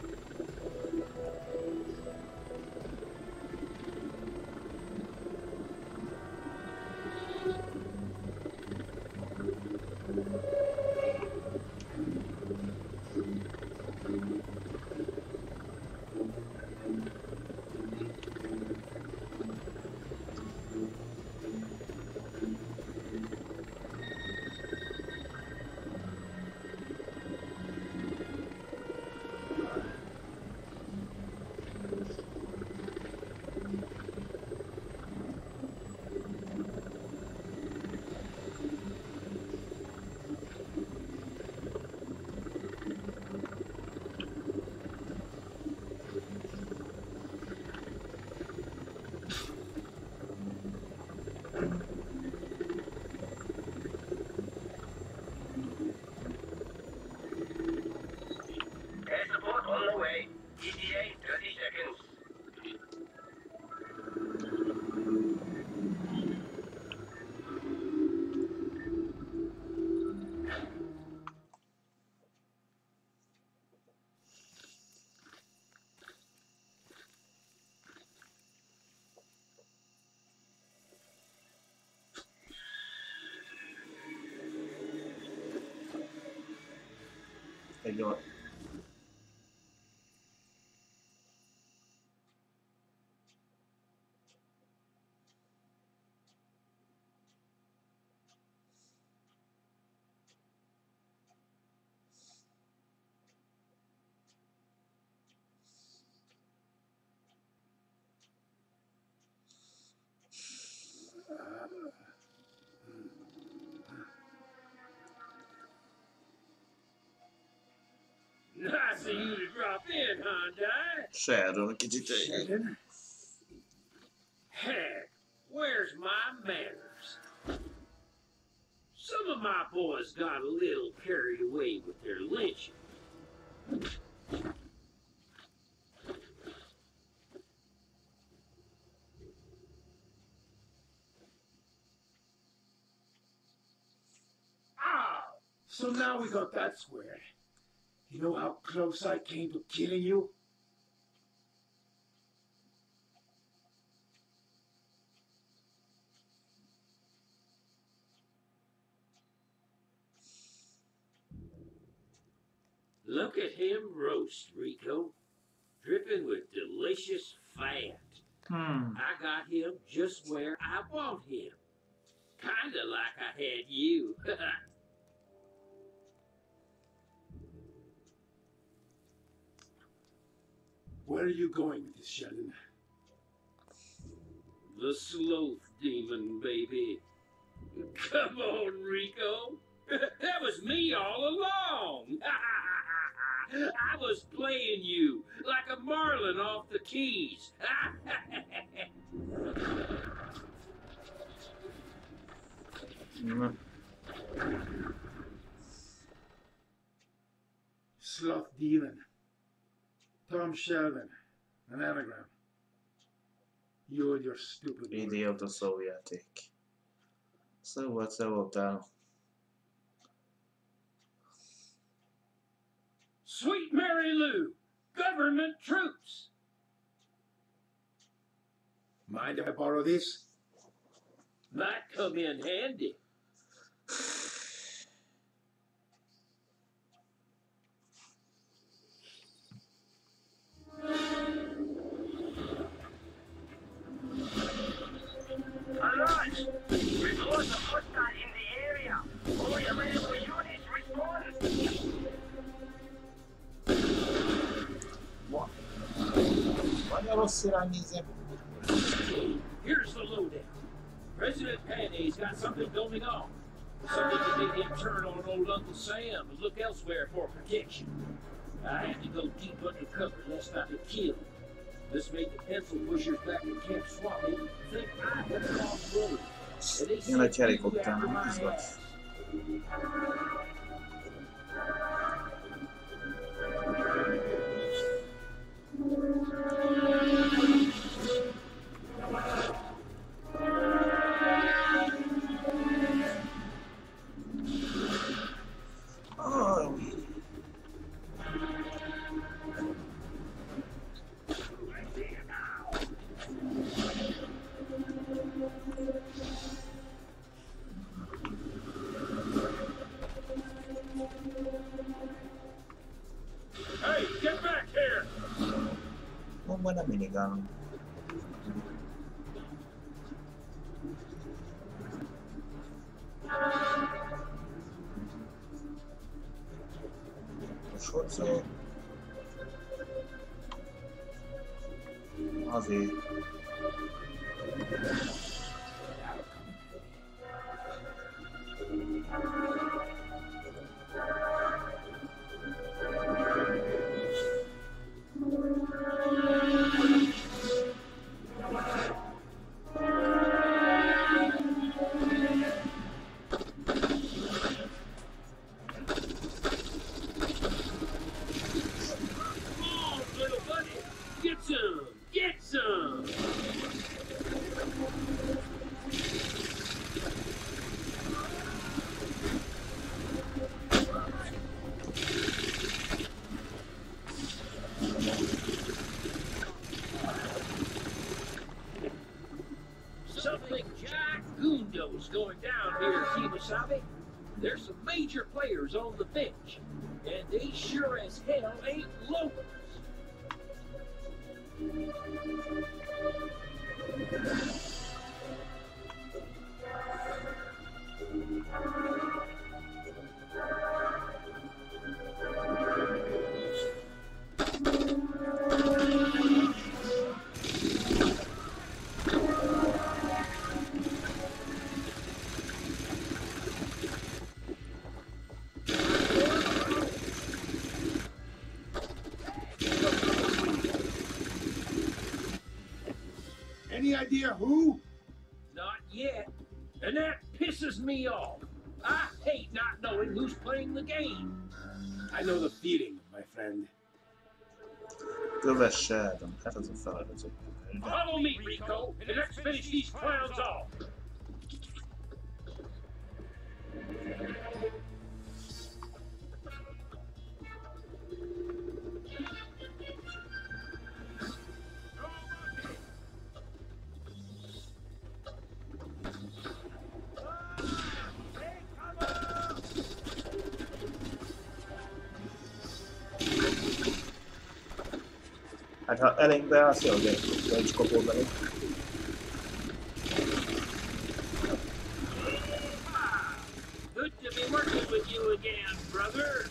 Egy jó. Nice of you to drop in, Hyundai. Sheldon kicsit egy. Sheldon? Heck, where's my manners? Some of my boys got a little carried away with their lynching. Ah! So now we got that squared. You know how close I came to killing you? Look at him roast, Rico. Dripping with delicious fat. Hmm. I got him just where I want him. Kinda like I had you. Where are you going with this, Sheldon? The sloth demon, baby. Come on, Rico. That was me all along. I was playing you like a marlin off the keys. Hmm. Sloth Demon. Tom Sheldon. An anagram. You and your stupid word. Idióta szójáték. Szóval te voltál. Sweet Mary Lou, government troops. Mind if I borrow this? Might come in handy. Alert! Report a hostile in the area. All available units respond. What? Vagy rossz irány nézem. Here's the lowdown. President Paddy's got something going on. Something to make him turn on old Uncle Sam and look elsewhere for protection. I had to go deep undercover lest I be killed. This made the pencil pushers back at Camp Swampy think I had the wrong road. And they Jön egy sent you helikopter, after nem my izgat. ass. Oh. Hey, get back here! Van benne minigun. Most hogy szól? Azért. Come on, little buddy! Get some! Get some! Something gigundo's going down here, Kimasabi. There's some major players on the bench, and they sure as hell ain't locals. Any idea who? Not yet. And that pisses me off. I hate not knowing who's playing the game. I know the feeling, my friend. Kövesse Adam. Hát az a feladat, hogy Follow me, Rico, and let's finish these clowns off. Hát ha elénk be, az jó, de be is kopol belé. Good to be working with you again, brother.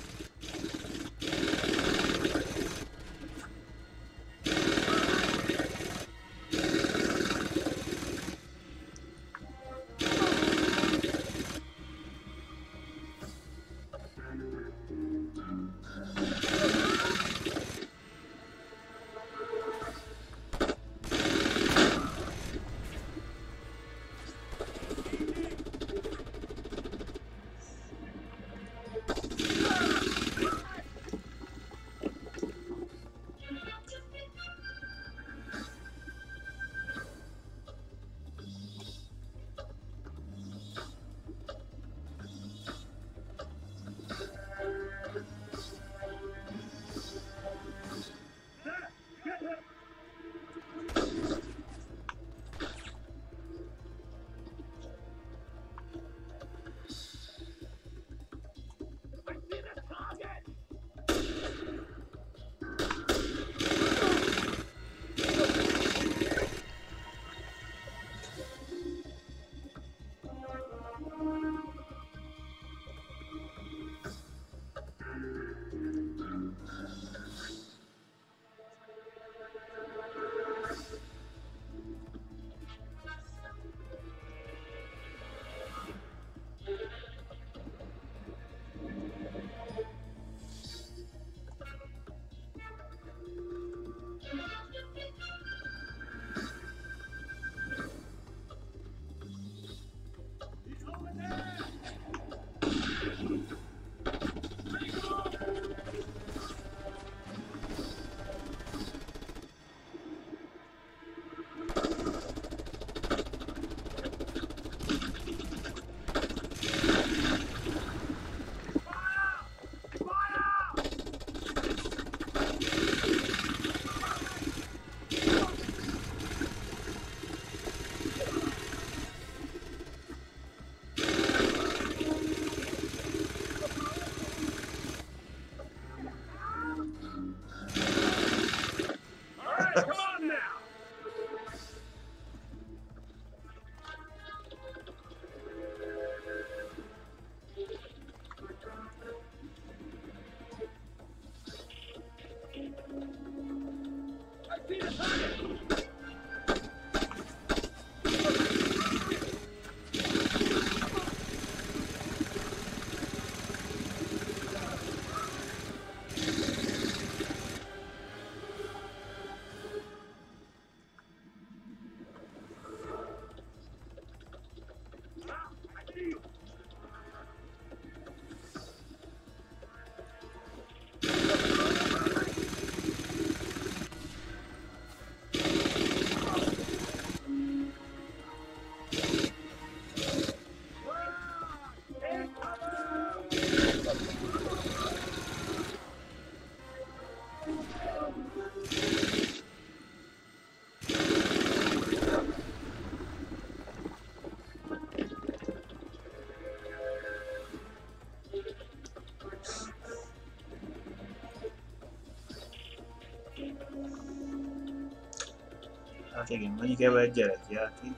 Hát igen, mondjuk ebben egy gyerekjáték.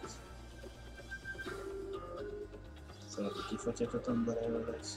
Szóval kifatyatatom belőle lesz.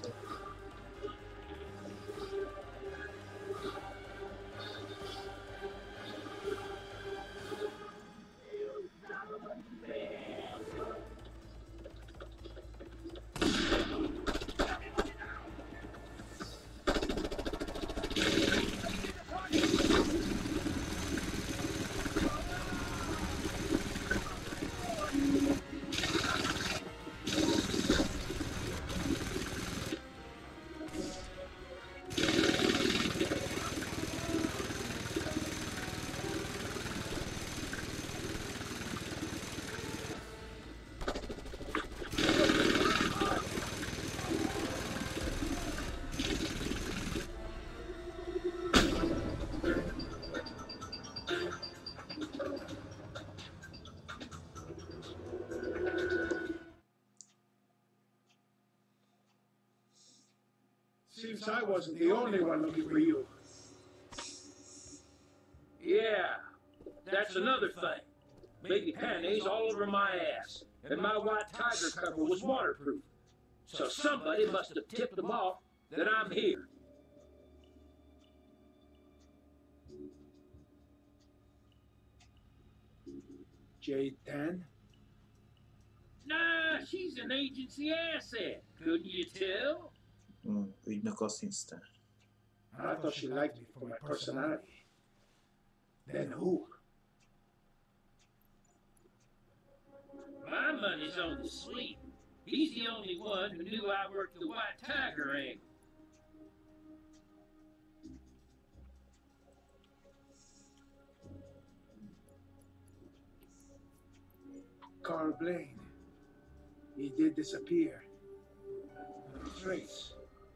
Seems I wasn't the only one looking for you. Yeah, that's another thing. Baby panties all over my ass, and my white tiger cover was waterproof. So somebody must have tipped them off that I'm here. Jade Tan? Nah, she's an agency asset. Couldn't you tell? Hmm, ügynök asszisztens. I thought she liked me for my personality. Then who? My money's on the sweep. He's the only one who knew I worked the white tiger angle. Carl Blaine. He did disappear. No trace.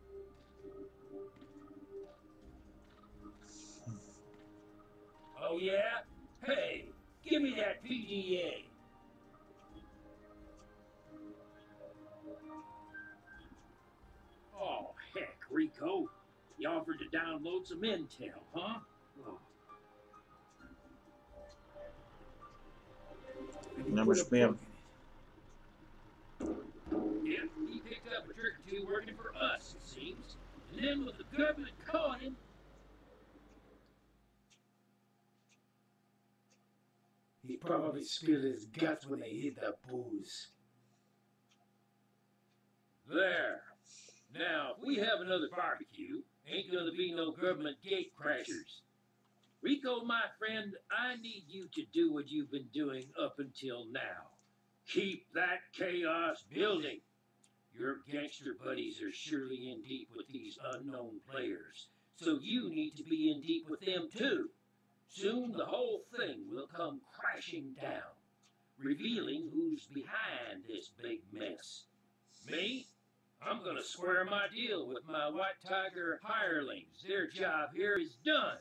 Oh yeah? Hey, give me that P D A. Oh, heck, Rico. You offered to download some intel, huh? Oh. And he Nem put most a miért? plug in it. Yep, he picked up a trick or two working for us, it seems. And then with the government calling him, He probably spilled his guts when they hid the booze. there. Now, if we have another barbecue, ain't gonna be no government gate crashers. Rico, my friend, I need you to do what you've been doing up until now. Keep that chaos building. Your gangster buddies are surely in deep with these unknown players, so you need to be in deep with them too. Soon the whole thing will come crashing down, revealing who's behind this big mess. Me? I'm gonna square my deal with my White Tiger hirelings. Their job here is done.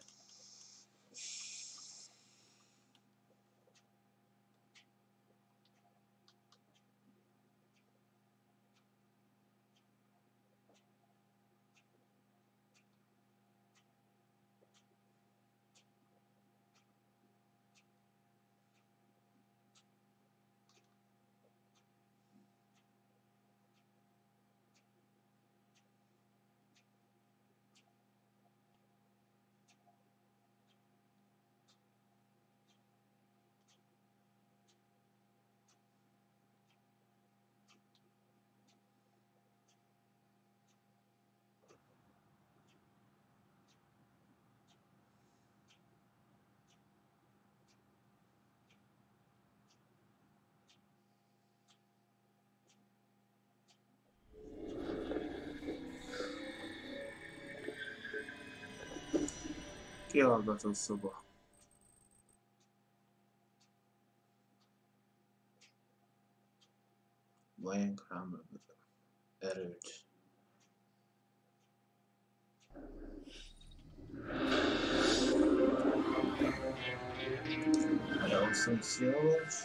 Kihallgató szoba. Vajenk rám erőt. Ja, szociális.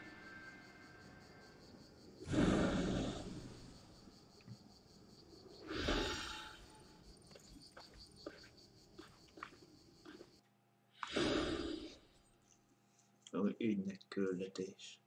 Ügynek küldetés.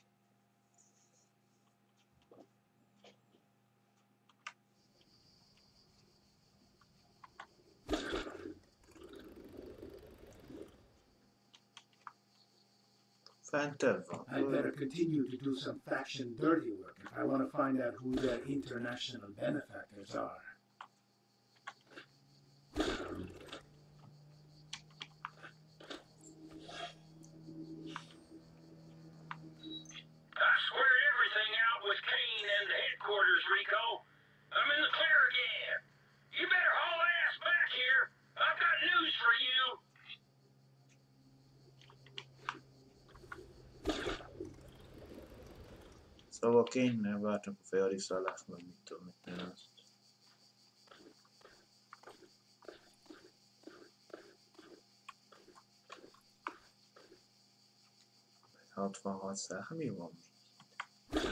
Fent több van. I better continue to do some faction dirty work if I want to find out who their international benefactors are. I squared everything out with Kane and the headquarters, Rico. I'm in the clear again. You better haul ass back here. I've got news for you. Szóval kényne vártunk a félriszállást, meg mit tudom, mit nem azt. hatvanhat szál, mi van még?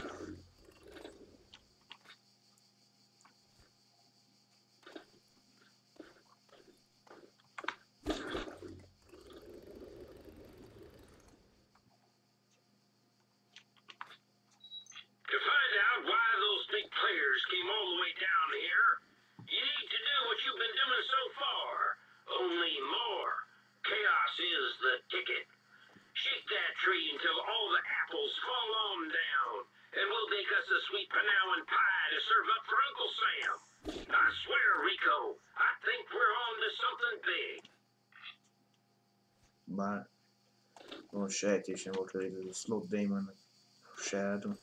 Bár most sejtésem volt elég, hogy a Slot Demon Sheldon.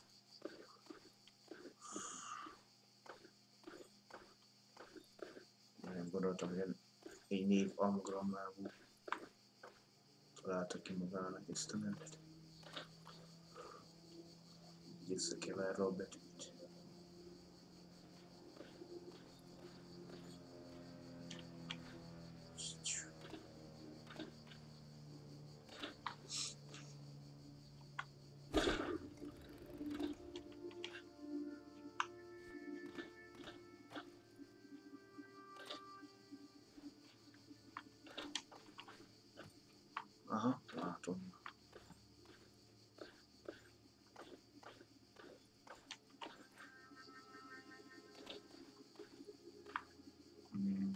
Nem gondoltam, hogy egy név amagrammából találta ki magának ezt a nevet. Visszakeverve a betűt. Aha, látom. Hmm.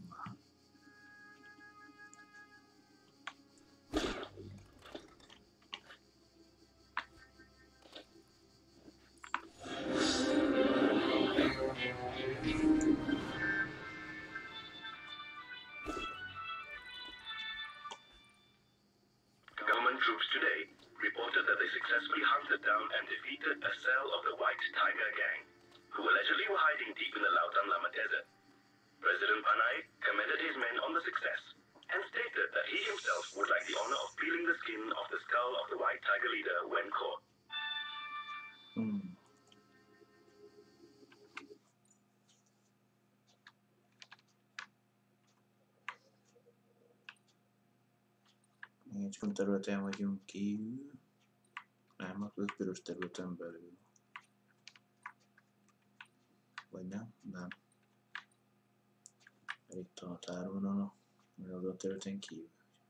Government troops today reported that they successfully hunted down and defeated a cell of the White Tiger Gang, who allegedly were hiding deep in the Lautan Lama Desert. President Panay commended his men on the success and stated that he himself would like the honor of peeling the skin off the skull of the White Tiger leader when caught. Hmm. Egy külön területen vagyunk kívül. Nem, az piros területen belül. Vagy nem? Nem. Itt a határvonala, vagy az a területen kívül.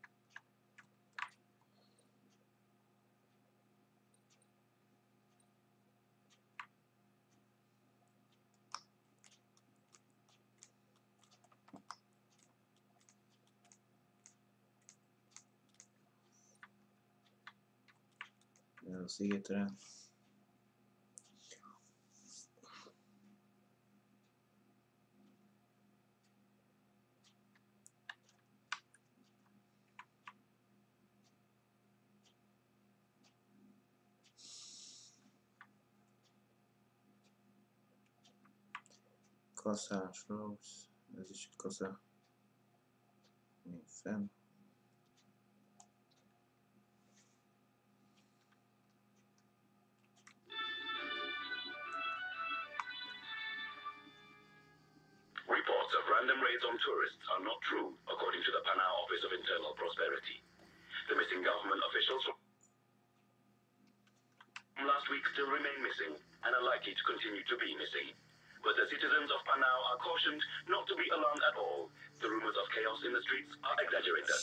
Ez a szigetre. Kaszás Rose, ez is kasza. Még fenn. Reports of random raids on tourists are not true, according to the Panay Office of Internal Prosperity. The missing government officials from last week still remain missing and are likely to continue to be missing. But the citizens of Panay are cautioned not to be alarmed at all. The rumors of chaos in the streets are exaggerated.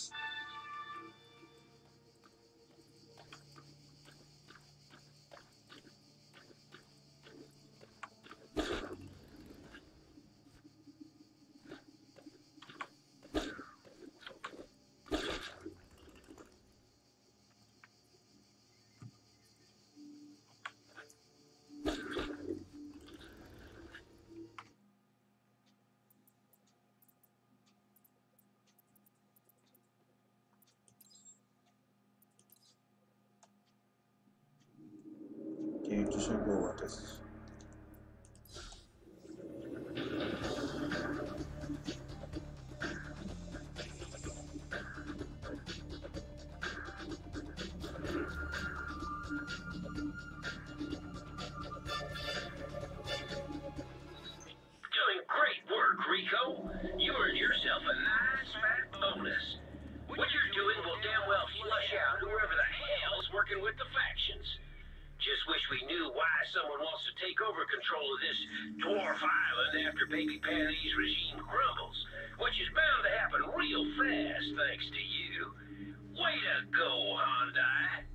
Kiejtősen volt ez. Doing great work, Rico. You earned yourself a nice fat bonus. What you're doing will damn well flush out whoever the hell's working with the factions. Just wish we knew why someone wants to take over control of this dwarf island after Baby Panay's regime crumbles, which is bound to happen real fast thanks to you. Way to go, Hyundai.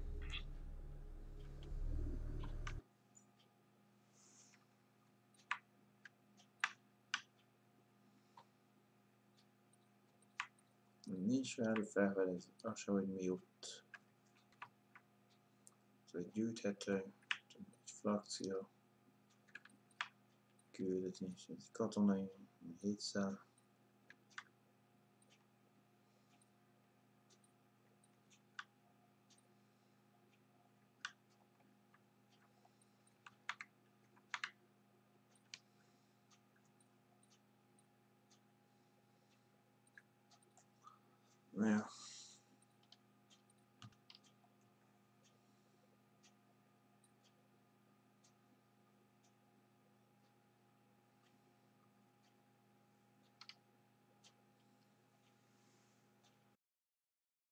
Nincs velő felfedez, az se, hogy mi ott. Ez egy gyűjthető, egy frakció. Küldetés, ez katonai, hétszáz. Yeah.